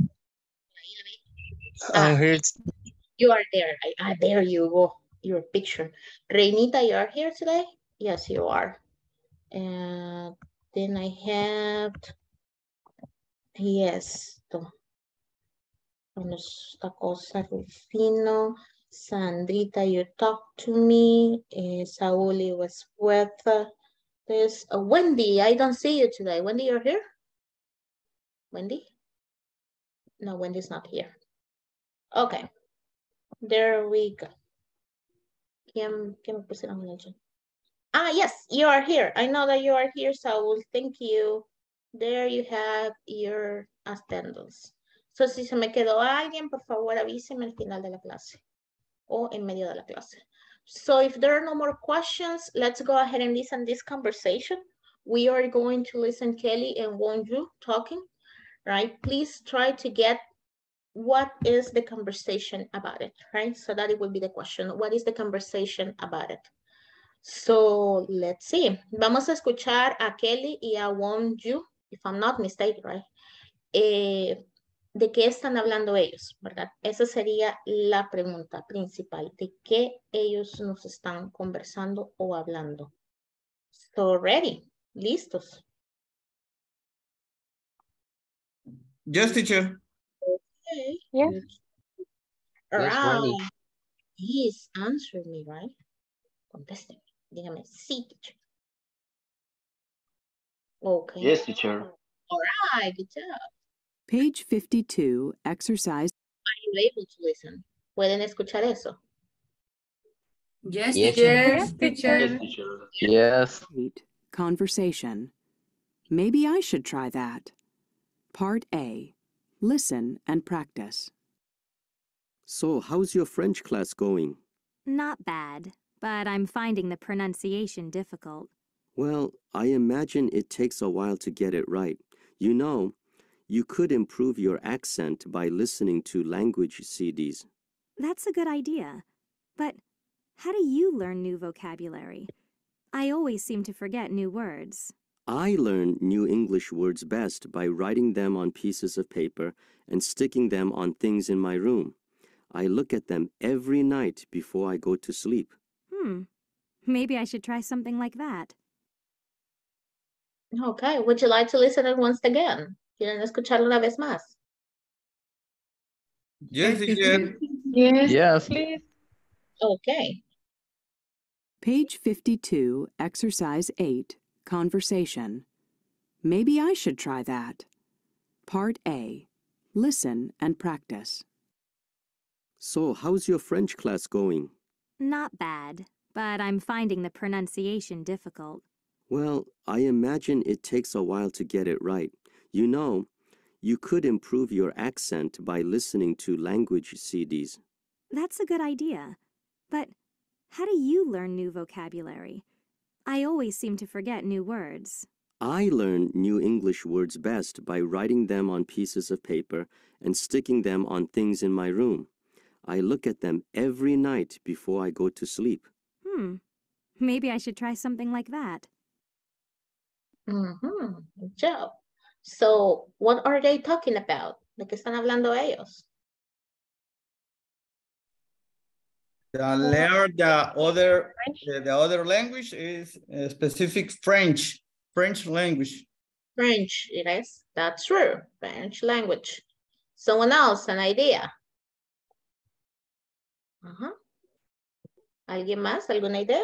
Ah, I'm here. you are there. I, ah, there you go. Your picture. Reinita, you are here today? Yes, you are. And then I have, yes, to- con esta cosa, Rufino, Sandrita, you talk to me. Eh, Sauli was with, uh, there's uh, Wendy. I don't see you today. Wendy, you're here? Wendy? No, Wendy's not here. Okay. There we go. ¿Quién, quién me pusieron en el chat? Ah, yes, you are here. I know that you are here, Saul. Thank you. There you have your attendance. So, si se me quedó alguien, por favor, avíseme al final de la clase o en medio de la clase. So, if there are no more questions, let's go ahead and listen this conversation. We are going to listen Kelly and Wonju talking, right? Please try to get what is the conversation about it, right? So that it will be the question. What is the conversation about it? So let's see. Vamos a escuchar a Kelly y a Wonju, if I'm not mistaken, right? Eh, ¿De qué están hablando ellos, verdad? Esa sería la pregunta principal. ¿De qué ellos nos están conversando o hablando? So ready, listos. Yes, teacher. Okay. Yeah. All Yes, right. ready. Please answer me, right? Contesten. Dígame, sí, teacher. Okay. Yes, teacher. All right, good job. Page fifty-two, exercise. Are you able to listen? ¿Pueden escuchar eso? Yes, Yes, teacher. Yes, teacher. Yes, teacher. Yes. eight, Conversation. Maybe I should try that. Part A. Listen and practice. So, how's your French class going? Not bad, but I'm finding the pronunciation difficult. Well, I imagine it takes a while to get it right. You know, you could improve your accent by listening to language C Ds. That's a good idea. But how do you learn new vocabulary? I always seem to forget new words. I learn new English words best by writing them on pieces of paper and sticking them on things in my room. I look at them every night before I go to sleep. Hmm. Maybe I should try something like that. Okay, would you like to listen it once again? ¿Quieren escucharlo una vez más? Yes, teacher. Yes. Yes. Please. Okay. Page fifty-two, Exercise eight, Conversation. Maybe I should try that. Part A. Listen and practice. So, how's your French class going? Not bad, but I'm finding the pronunciation difficult. Well, I imagine it takes a while to get it right. You know, you could improve your accent by listening to language C Ds. That's a good idea. But how do you learn new vocabulary? I always seem to forget new words. I learn new English words best by writing them on pieces of paper and sticking them on things in my room. I look at them every night before I go to sleep. Hmm. Maybe I should try something like that. Mm-hmm. Good job. So, what are they talking about? ¿De qué están hablando ellos? The learn the other the, the other language is uh, specific French, French language. French, yes, that's true. French language. Someone else, an idea? Uh-huh. ¿Alguien más? ¿Alguna idea?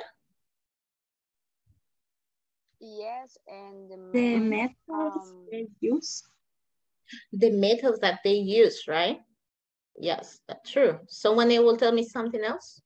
Yes, and the, The methods methods they use. The methods that they use, right? Yes, that's true. Someone will tell me something else?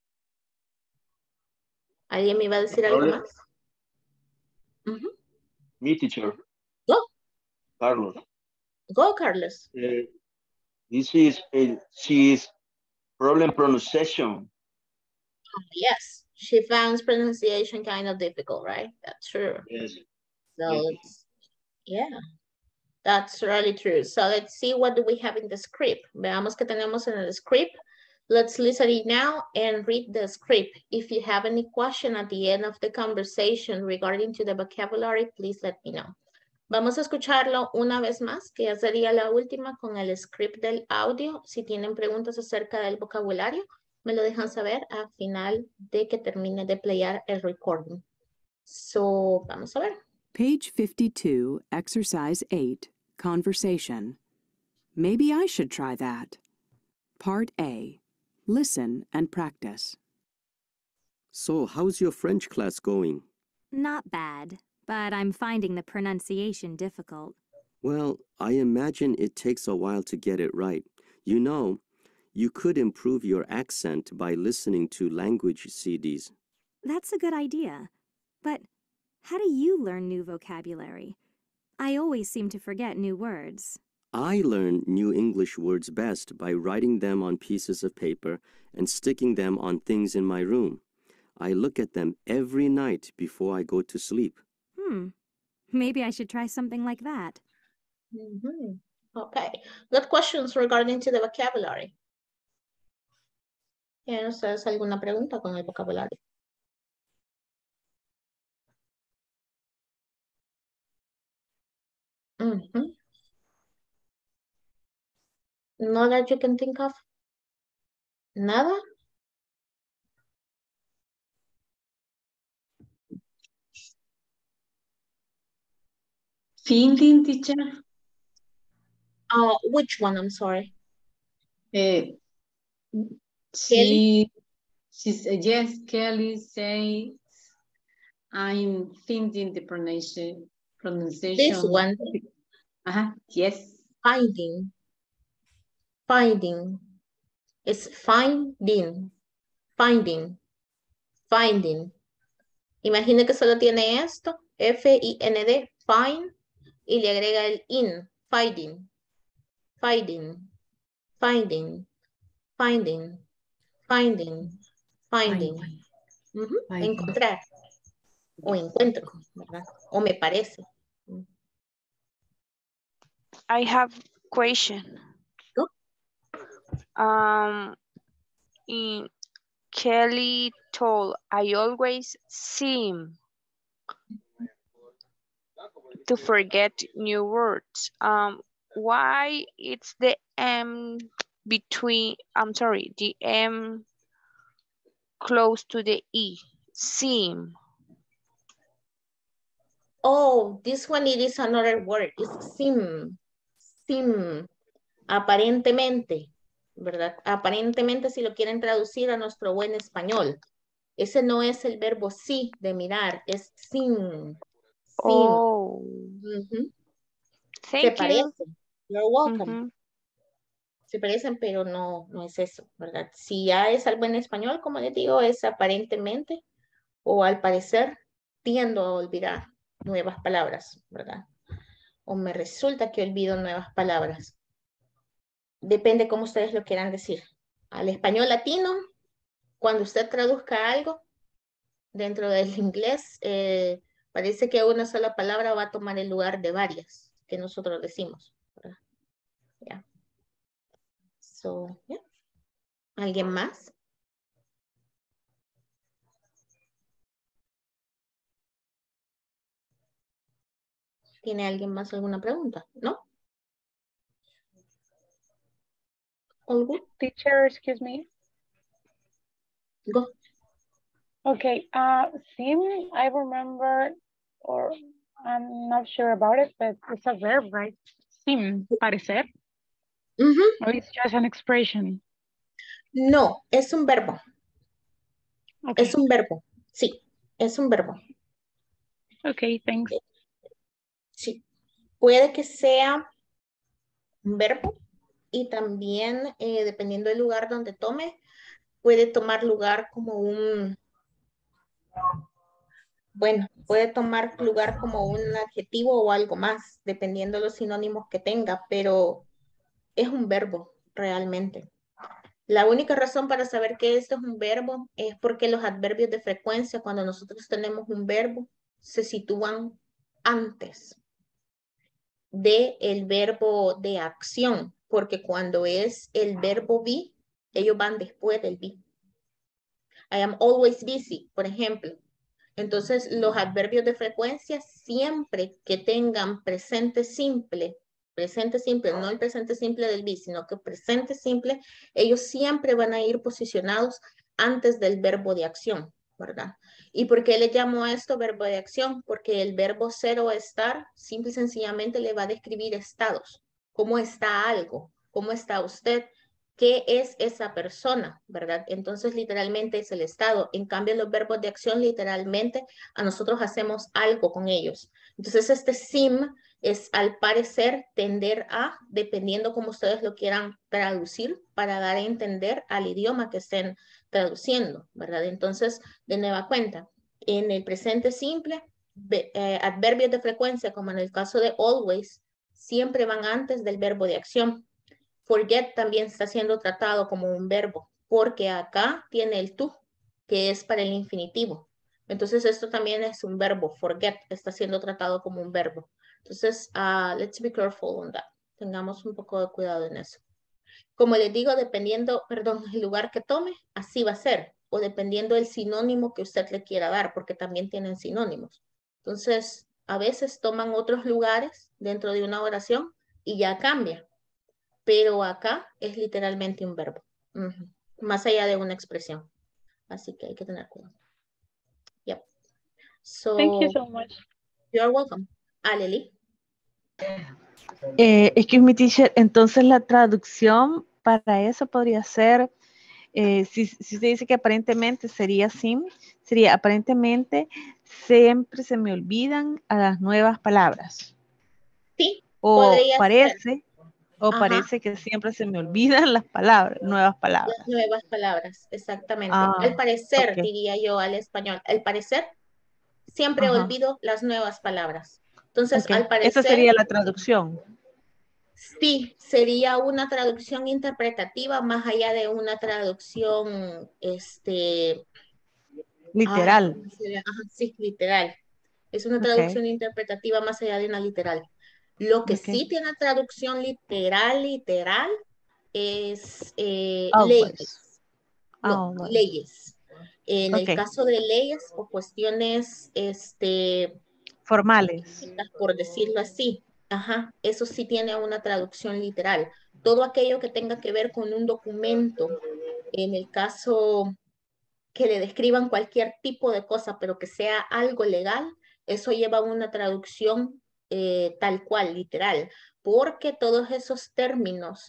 ¿Alguien me va a decir algo más? Uh-huh. Me, teacher. Go. Carlos. Go, Carlos. Uh, this is a she's problem pronunciation. Yes, she found pronunciation kind of difficult, right? That's true. Yes. So Yes. let's, yeah, that's really true. So let's see what do we have in the script. Veamos qué tenemos en el script. Let's listen it now and read the script. If you have any question at the end of the conversation regarding to the vocabulary, please let me know. Vamos a escucharlo una vez más, que ya sería la última con el script del audio. Si tienen preguntas acerca del vocabulario, me lo dejan saber al final de que termine de playar el recording. So, vamos a ver. Page fifty-two, Exercise eight, Conversation. Maybe I should try that. Part A. Listen and practice. So, how's your French class going? Not bad, but I'm finding the pronunciation difficult. Well, I imagine it takes a while to get it right. You know, you could improve your accent by listening to language C Ds. That's a good idea. But how do you learn new vocabulary? I always seem to forget new words. I learn new English words best by writing them on pieces of paper and sticking them on things in my room. I look at them every night before I go to sleep. Hmm. Maybe I should try something like that. Mm-hmm. Okay. Good questions regarding to the vocabulary. ¿Tienen ustedes alguna pregunta con el vocabulario? Mm-hmm. No that you can think of? Nada? Finding, teacher. Uh, which one? I'm sorry. Uh, she, she said, yes, Kelly says, I'm thinking the pronunciation. pronunciation. This one. Uh-huh, yes. Finding. Finding. It's finding. Finding. Finding. Imagine que solo tiene esto. F I N D. Find. Y le agrega el in. Finding. Finding. Finding. Finding. Finding. Finding. Uh-huh. Encontrar. O encuentro, ¿verdad? O me parece. I have question. Go. Um, in Kelly told, I always seem to forget new words. Um, why it's the M between, I'm sorry, the M close to the E, seem. Oh, this one it is another word. It's seem. Seem. Aparentemente. ¿verdad? Aparentemente si lo quieren traducir a nuestro buen español. Ese no es el verbo sí de mirar, es sin. Sin. Oh, Ujú. Se thank you. parecen. You're welcome. Ujú. Se parecen, pero no, no es eso, ¿verdad? Si ya es algo en español, como les digo, es aparentemente o al parecer tiendo a olvidar nuevas palabras, ¿verdad? O me resulta que olvido nuevas palabras. Depende cómo ustedes lo quieran decir. Al español latino, cuando usted traduzca algo dentro del inglés, eh, parece que una sola palabra va a tomar el lugar de varias que nosotros decimos, ¿verdad? Yeah. So, yeah. ¿Alguien más? ¿Tiene alguien más alguna pregunta? ¿No? All good? Teacher, excuse me. Go. Okay, uh, sim, I remember, or I'm not sure about it, but it's a verb, right? Sim, parecer. Mm-hmm. Or it's just an expression? No, es un verbo. Okay. Es un verbo, sí, es un verbo. Okay, thanks. Sí, puede que sea un verbo y también, eh, dependiendo del lugar donde tome, puede tomar lugar como un, bueno, puede tomar lugar como un adjetivo o algo más, dependiendo de los sinónimos que tenga, pero es un verbo realmente. La única razón para saber que esto es un verbo es porque los adverbios de frecuencia, cuando nosotros tenemos un verbo, se sitúan antes de el verbo de acción, porque cuando es el verbo be, ellos van después del be. I am always busy, por ejemplo. Entonces, los adverbios de frecuencia siempre que tengan presente simple, presente simple, no el presente simple del be, sino que presente simple, ellos siempre van a ir posicionados antes del verbo de acción, ¿verdad? ¿Y por qué le llamo a esto verbo de acción? Porque el verbo ser o estar simple y sencillamente le va a describir estados. ¿Cómo está algo? ¿Cómo está usted? ¿Qué es esa persona? ¿Verdad? Entonces, literalmente es el estado. En cambio, los verbos de acción, literalmente, a nosotros hacemos algo con ellos. Entonces, este sim es, al parecer, tender a, dependiendo cómo ustedes lo quieran traducir, para dar a entender al idioma que estén traduciendo, ¿verdad? Entonces, de nueva cuenta, en el presente simple, eh, adverbios de frecuencia, como en el caso de always, siempre van antes del verbo de acción. Forget también está siendo tratado como un verbo, porque acá tiene el to, que es para el infinitivo. Entonces, esto también es un verbo. Forget está siendo tratado como un verbo. Entonces, uh, let's be careful on that. Tengamos un poco de cuidado en eso. Como les digo, dependiendo, perdón, el lugar que tome, así va a ser. O dependiendo del sinónimo que usted le quiera dar, porque también tienen sinónimos. Entonces, a veces toman otros lugares dentro de una oración y ya cambia. Pero acá es literalmente un verbo, uh-huh. Más allá de una expresión. Así que hay que tener cuidado. Yep. So, thank you so much. You're welcome. Aleli. Eh, excuse me, teacher, entonces la traducción para eso podría ser, eh, si, si usted dice que aparentemente sería sim, sería aparentemente siempre se me olvidan a las nuevas palabras. Sí, o podría parece, ser. O Ajá. parece que siempre se me olvidan las palabras, nuevas palabras. Las nuevas palabras, exactamente. Ah, al parecer, okay. diría yo al español, al parecer, siempre Ajá. olvido las nuevas palabras. Entonces, Okay. al parecer... Esa sería la traducción. Sí, sería una traducción interpretativa más allá de una traducción, este... Literal. Ay, ajá, sí, literal. Es una Okay. traducción interpretativa más allá de una literal. Lo que Okay. sí tiene traducción literal, literal, es eh, oh, leyes. Oh, No, bueno. leyes. En Okay. el caso de leyes o cuestiones este, formales, por decirlo así, ajá, eso sí tiene una traducción literal. Todo aquello que tenga que ver con un documento, en el caso que le describan cualquier tipo de cosa, pero que sea algo legal, eso lleva una traducción eh, tal cual, literal, porque todos esos términos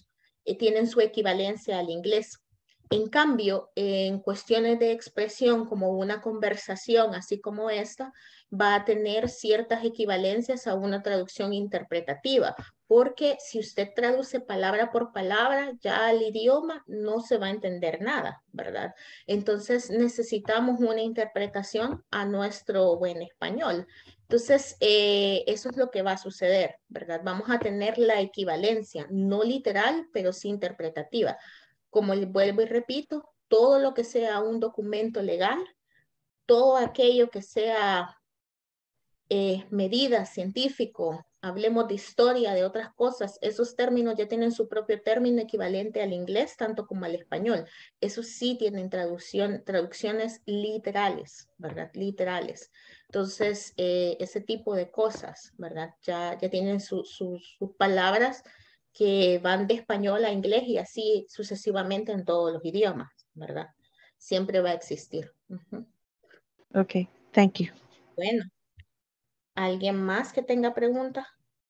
eh, tienen su equivalencia al inglés. En cambio, en cuestiones de expresión como una conversación, así como esta, va a tener ciertas equivalencias a una traducción interpretativa, porque si usted traduce palabra por palabra, ya al idioma no se va a entender nada, ¿verdad? Entonces necesitamos una interpretación a nuestro buen español. Entonces, eh, eso es lo que va a suceder, ¿verdad? Vamos a tener la equivalencia, no literal, pero sí interpretativa. Como les vuelvo y repito, todo lo que sea un documento legal, todo aquello que sea eh, medida, científico, hablemos de historia, de otras cosas, esos términos ya tienen su propio término equivalente al inglés, tanto como al español. Eso sí tienen traducción, traducciones literales, ¿verdad? Literales. Entonces, eh, ese tipo de cosas, ¿verdad? Ya, ya tienen su, su, sus palabras que van de español a inglés y así sucesivamente en todos los idiomas, ¿verdad? Siempre va a existir. Uh-huh. Ok, thank you. Bueno. ¿Alguien más que tenga preguntas?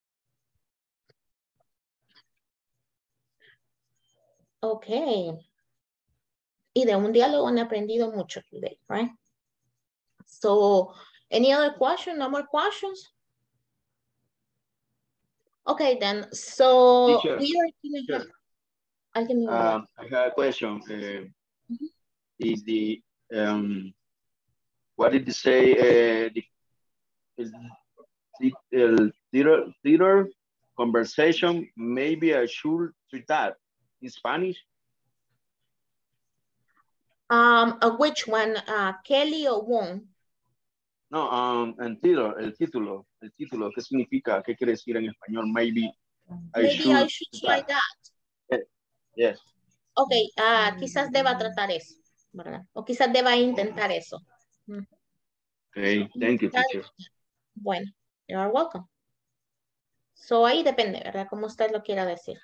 Ok. Y de un diálogo han aprendido mucho today, right? So, any other question? No more questions? Okay, then. So, Teacher, we are going to have... ¿Alguien me va a um, I have a question. Uh, mm-hmm. Is the, um, what did you say? Uh, the, the, the theater, theater conversation, maybe I should treat that in Spanish? Um, uh, which one, uh, Kelly or Wong? No, um, el título, el título, el título, ¿qué significa? ¿Qué quiere decir en español? Maybe I Maybe should, I should try that. that. Yes. Ok, uh, quizás deba tratar eso, ¿verdad? O quizás deba intentar eso. Okay, thank you, teacher. Bueno, you are welcome. So, ahí depende, ¿verdad? Como usted lo quiera decir.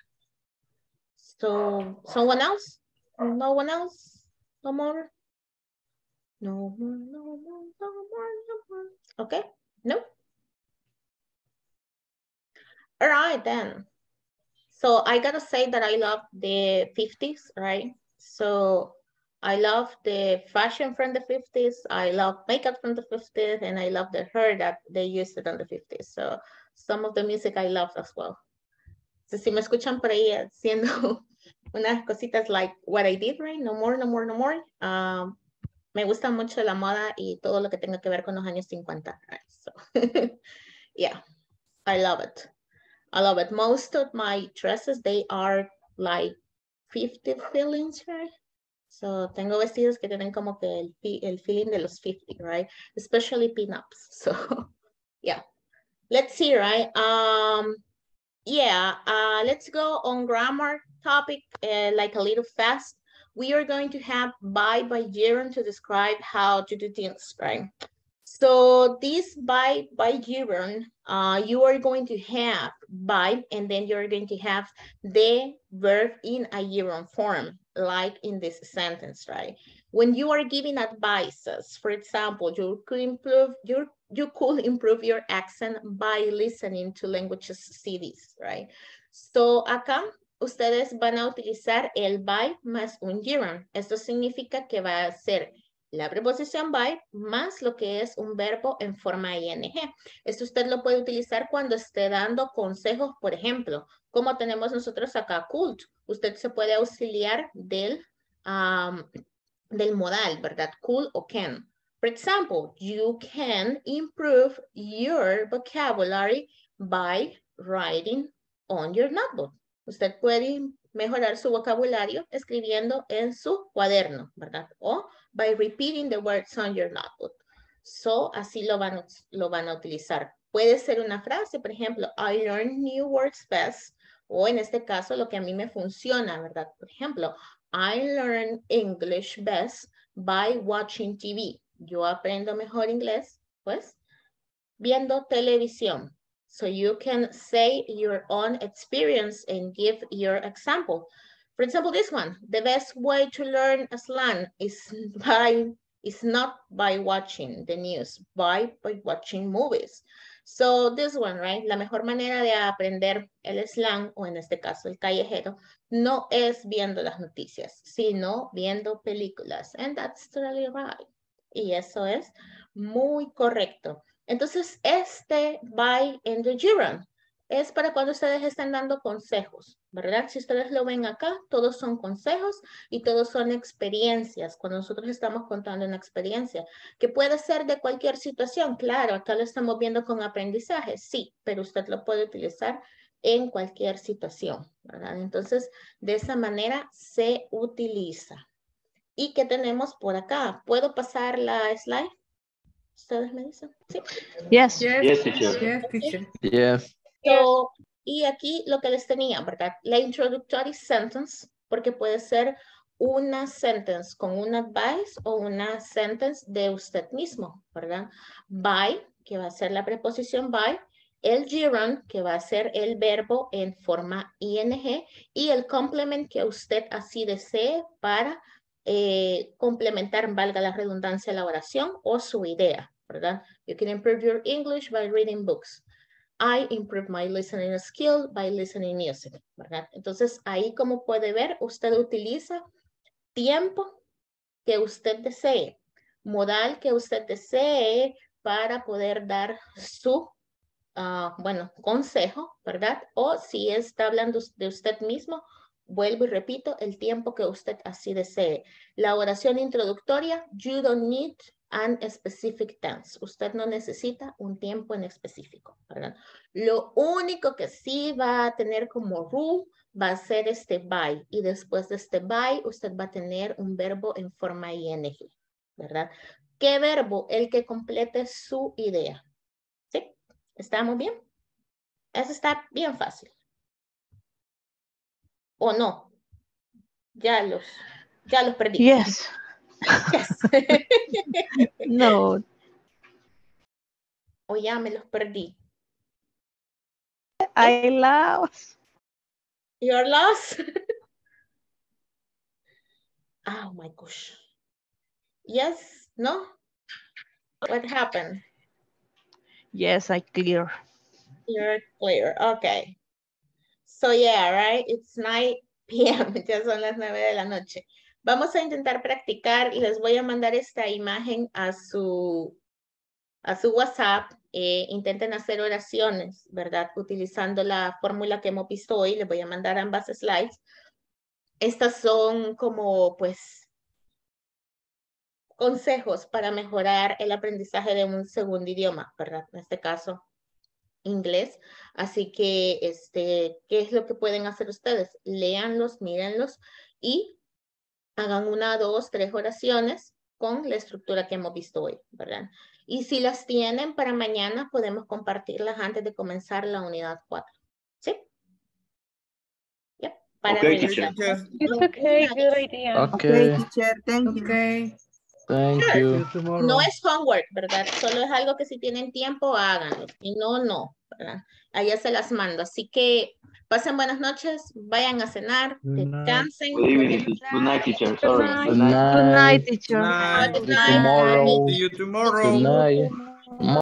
So, someone else? No one else? No more? No more, no more, no more, no more. Okay, no? All right, then. So, I gotta say that I love the fifties, right? So, I love the fashion from the fifties. I love makeup from the fifties, and I love the hair that they used it on the fifties. So, some of the music I love as well. So, si me escuchan por ahí haciendo unas cositas like what I did, right? No more, no more, no more. Um, me gusta mucho la moda y todo lo que tenga que ver con los años cincuenta, right? So, yeah, I love it. I love it. Most of my dresses, they are like fifty feelings, right? So, tengo vestidos que tienen como que el, el feeling de los fifty, right? Especially pin-ups. So, yeah. Let's see, right? Um, yeah, uh, let's go on grammar topic, uh, like a little fast. We are going to have by by gerund to describe how to do things, right? So this by by gerund, uh, you are going to have by, and then you're going to have the verb in a gerund form, like in this sentence, right? When you are giving advices, for example, you could improve your you could improve your accent by listening to languages C Ds, right? So acá ustedes van a utilizar el by más un gerund. Esto significa que va a ser la preposición by más lo que es un verbo en forma ing. Esto usted lo puede utilizar cuando esté dando consejos, por ejemplo, como tenemos nosotros acá could. Usted se puede auxiliar del, um, del modal, ¿verdad? Could o can. For example, you can improve your vocabulary by writing on your notebook. Usted puede mejorar su vocabulario escribiendo en su cuaderno, ¿verdad? O by repeating the words on your notebook. So, así lo van, lo van a utilizar. Puede ser una frase, por ejemplo, I learn new words best. O en este caso, lo que a mí me funciona, ¿verdad? Por ejemplo, I learn English best by watching T V. Yo aprendo mejor inglés, pues, viendo televisión. So you can say your own experience and give your example. For example, this one, the best way to learn a slang is by is not by watching the news, by, by watching movies. So this one, right? La mejor manera de aprender el slang, o en este caso el callejero, no es viendo las noticias, sino viendo películas. And that's totally right. Y eso es muy correcto. Entonces, este by in the gerund es para cuando ustedes están dando consejos, ¿verdad? Si ustedes lo ven acá, todos son consejos y todos son experiencias. Cuando nosotros estamos contando una experiencia, que puede ser de cualquier situación, claro, acá lo estamos viendo con aprendizaje, sí, pero usted lo puede utilizar en cualquier situación, ¿verdad? Entonces, de esa manera se utiliza. ¿Y qué tenemos por acá? ¿Puedo pasar la slide? ¿Ustedes me dicen? Sí. Yes. Yes, Yes, teacher. yes, teacher. Yes. So, y aquí lo que les tenía, ¿verdad? La introductory sentence, porque puede ser una sentence con un advice o una sentence de usted mismo, ¿verdad? By, que va a ser la preposición by, el gerund, que va a ser el verbo en forma ing, y el complement que usted así desee para eh, complementar, valga la redundancia, la oración o su idea, ¿verdad? You can improve your English by reading books. I improve my listening skill by listening music, ¿verdad? Entonces, ahí como puede ver, usted utiliza tiempo que usted desee, modal que usted desee para poder dar su, uh, bueno, consejo, ¿verdad? O si está hablando de usted mismo, vuelvo y repito, el tiempo que usted así desee. La oración introductoria, you don't need an specific tense. Usted no necesita un tiempo en específico, ¿verdad? Lo único que sí va a tener como rule va a ser este by. Y después de este by, usted va a tener un verbo en forma ing, ¿verdad? ¿Qué verbo? El que complete su idea. ¿Sí? ¿Estamos bien? Eso está bien fácil. ¿O no? Ya los, ya los perdí. Yes. Yes. No. O ya me los perdí. I lost. You're lost? Oh my gosh. Yes? No? What happened? Yes, I clear. You're clear. Okay. So yeah, right? It's nine p m Ya son las nueve de la noche. Vamos a intentar practicar y les voy a mandar esta imagen a su, a su WhatsApp. Eh, intenten hacer oraciones, ¿verdad? Utilizando la fórmula que hemos visto hoy. Les voy a mandar ambas slides. Estas son como, pues, consejos para mejorar el aprendizaje de un segundo idioma, ¿verdad? En este caso, inglés. Así que, este, ¿qué es lo que pueden hacer ustedes? Léanlos, mírenlos y hagan una, dos, tres oraciones con la estructura que hemos visto hoy, ¿verdad? Y si las tienen para mañana, podemos compartirlas antes de comenzar la unidad cuatro. ¿Sí? Yep. Para Okay, revisar. teacher. It's okay, good idea. Okay. Okay, teacher, thank you. Okay. Thank Sure. you. No es homework, ¿verdad? Solo es algo que si tienen tiempo, háganlo. Si no, no, ¿verdad? Allá se las mando. Así que pasen buenas noches, vayan a cenar, descansen. Good evening. Good night, teacher. Sorry. Good night. Good night, teacher. Night. Good See you night. tomorrow. See you tomorrow. Good night.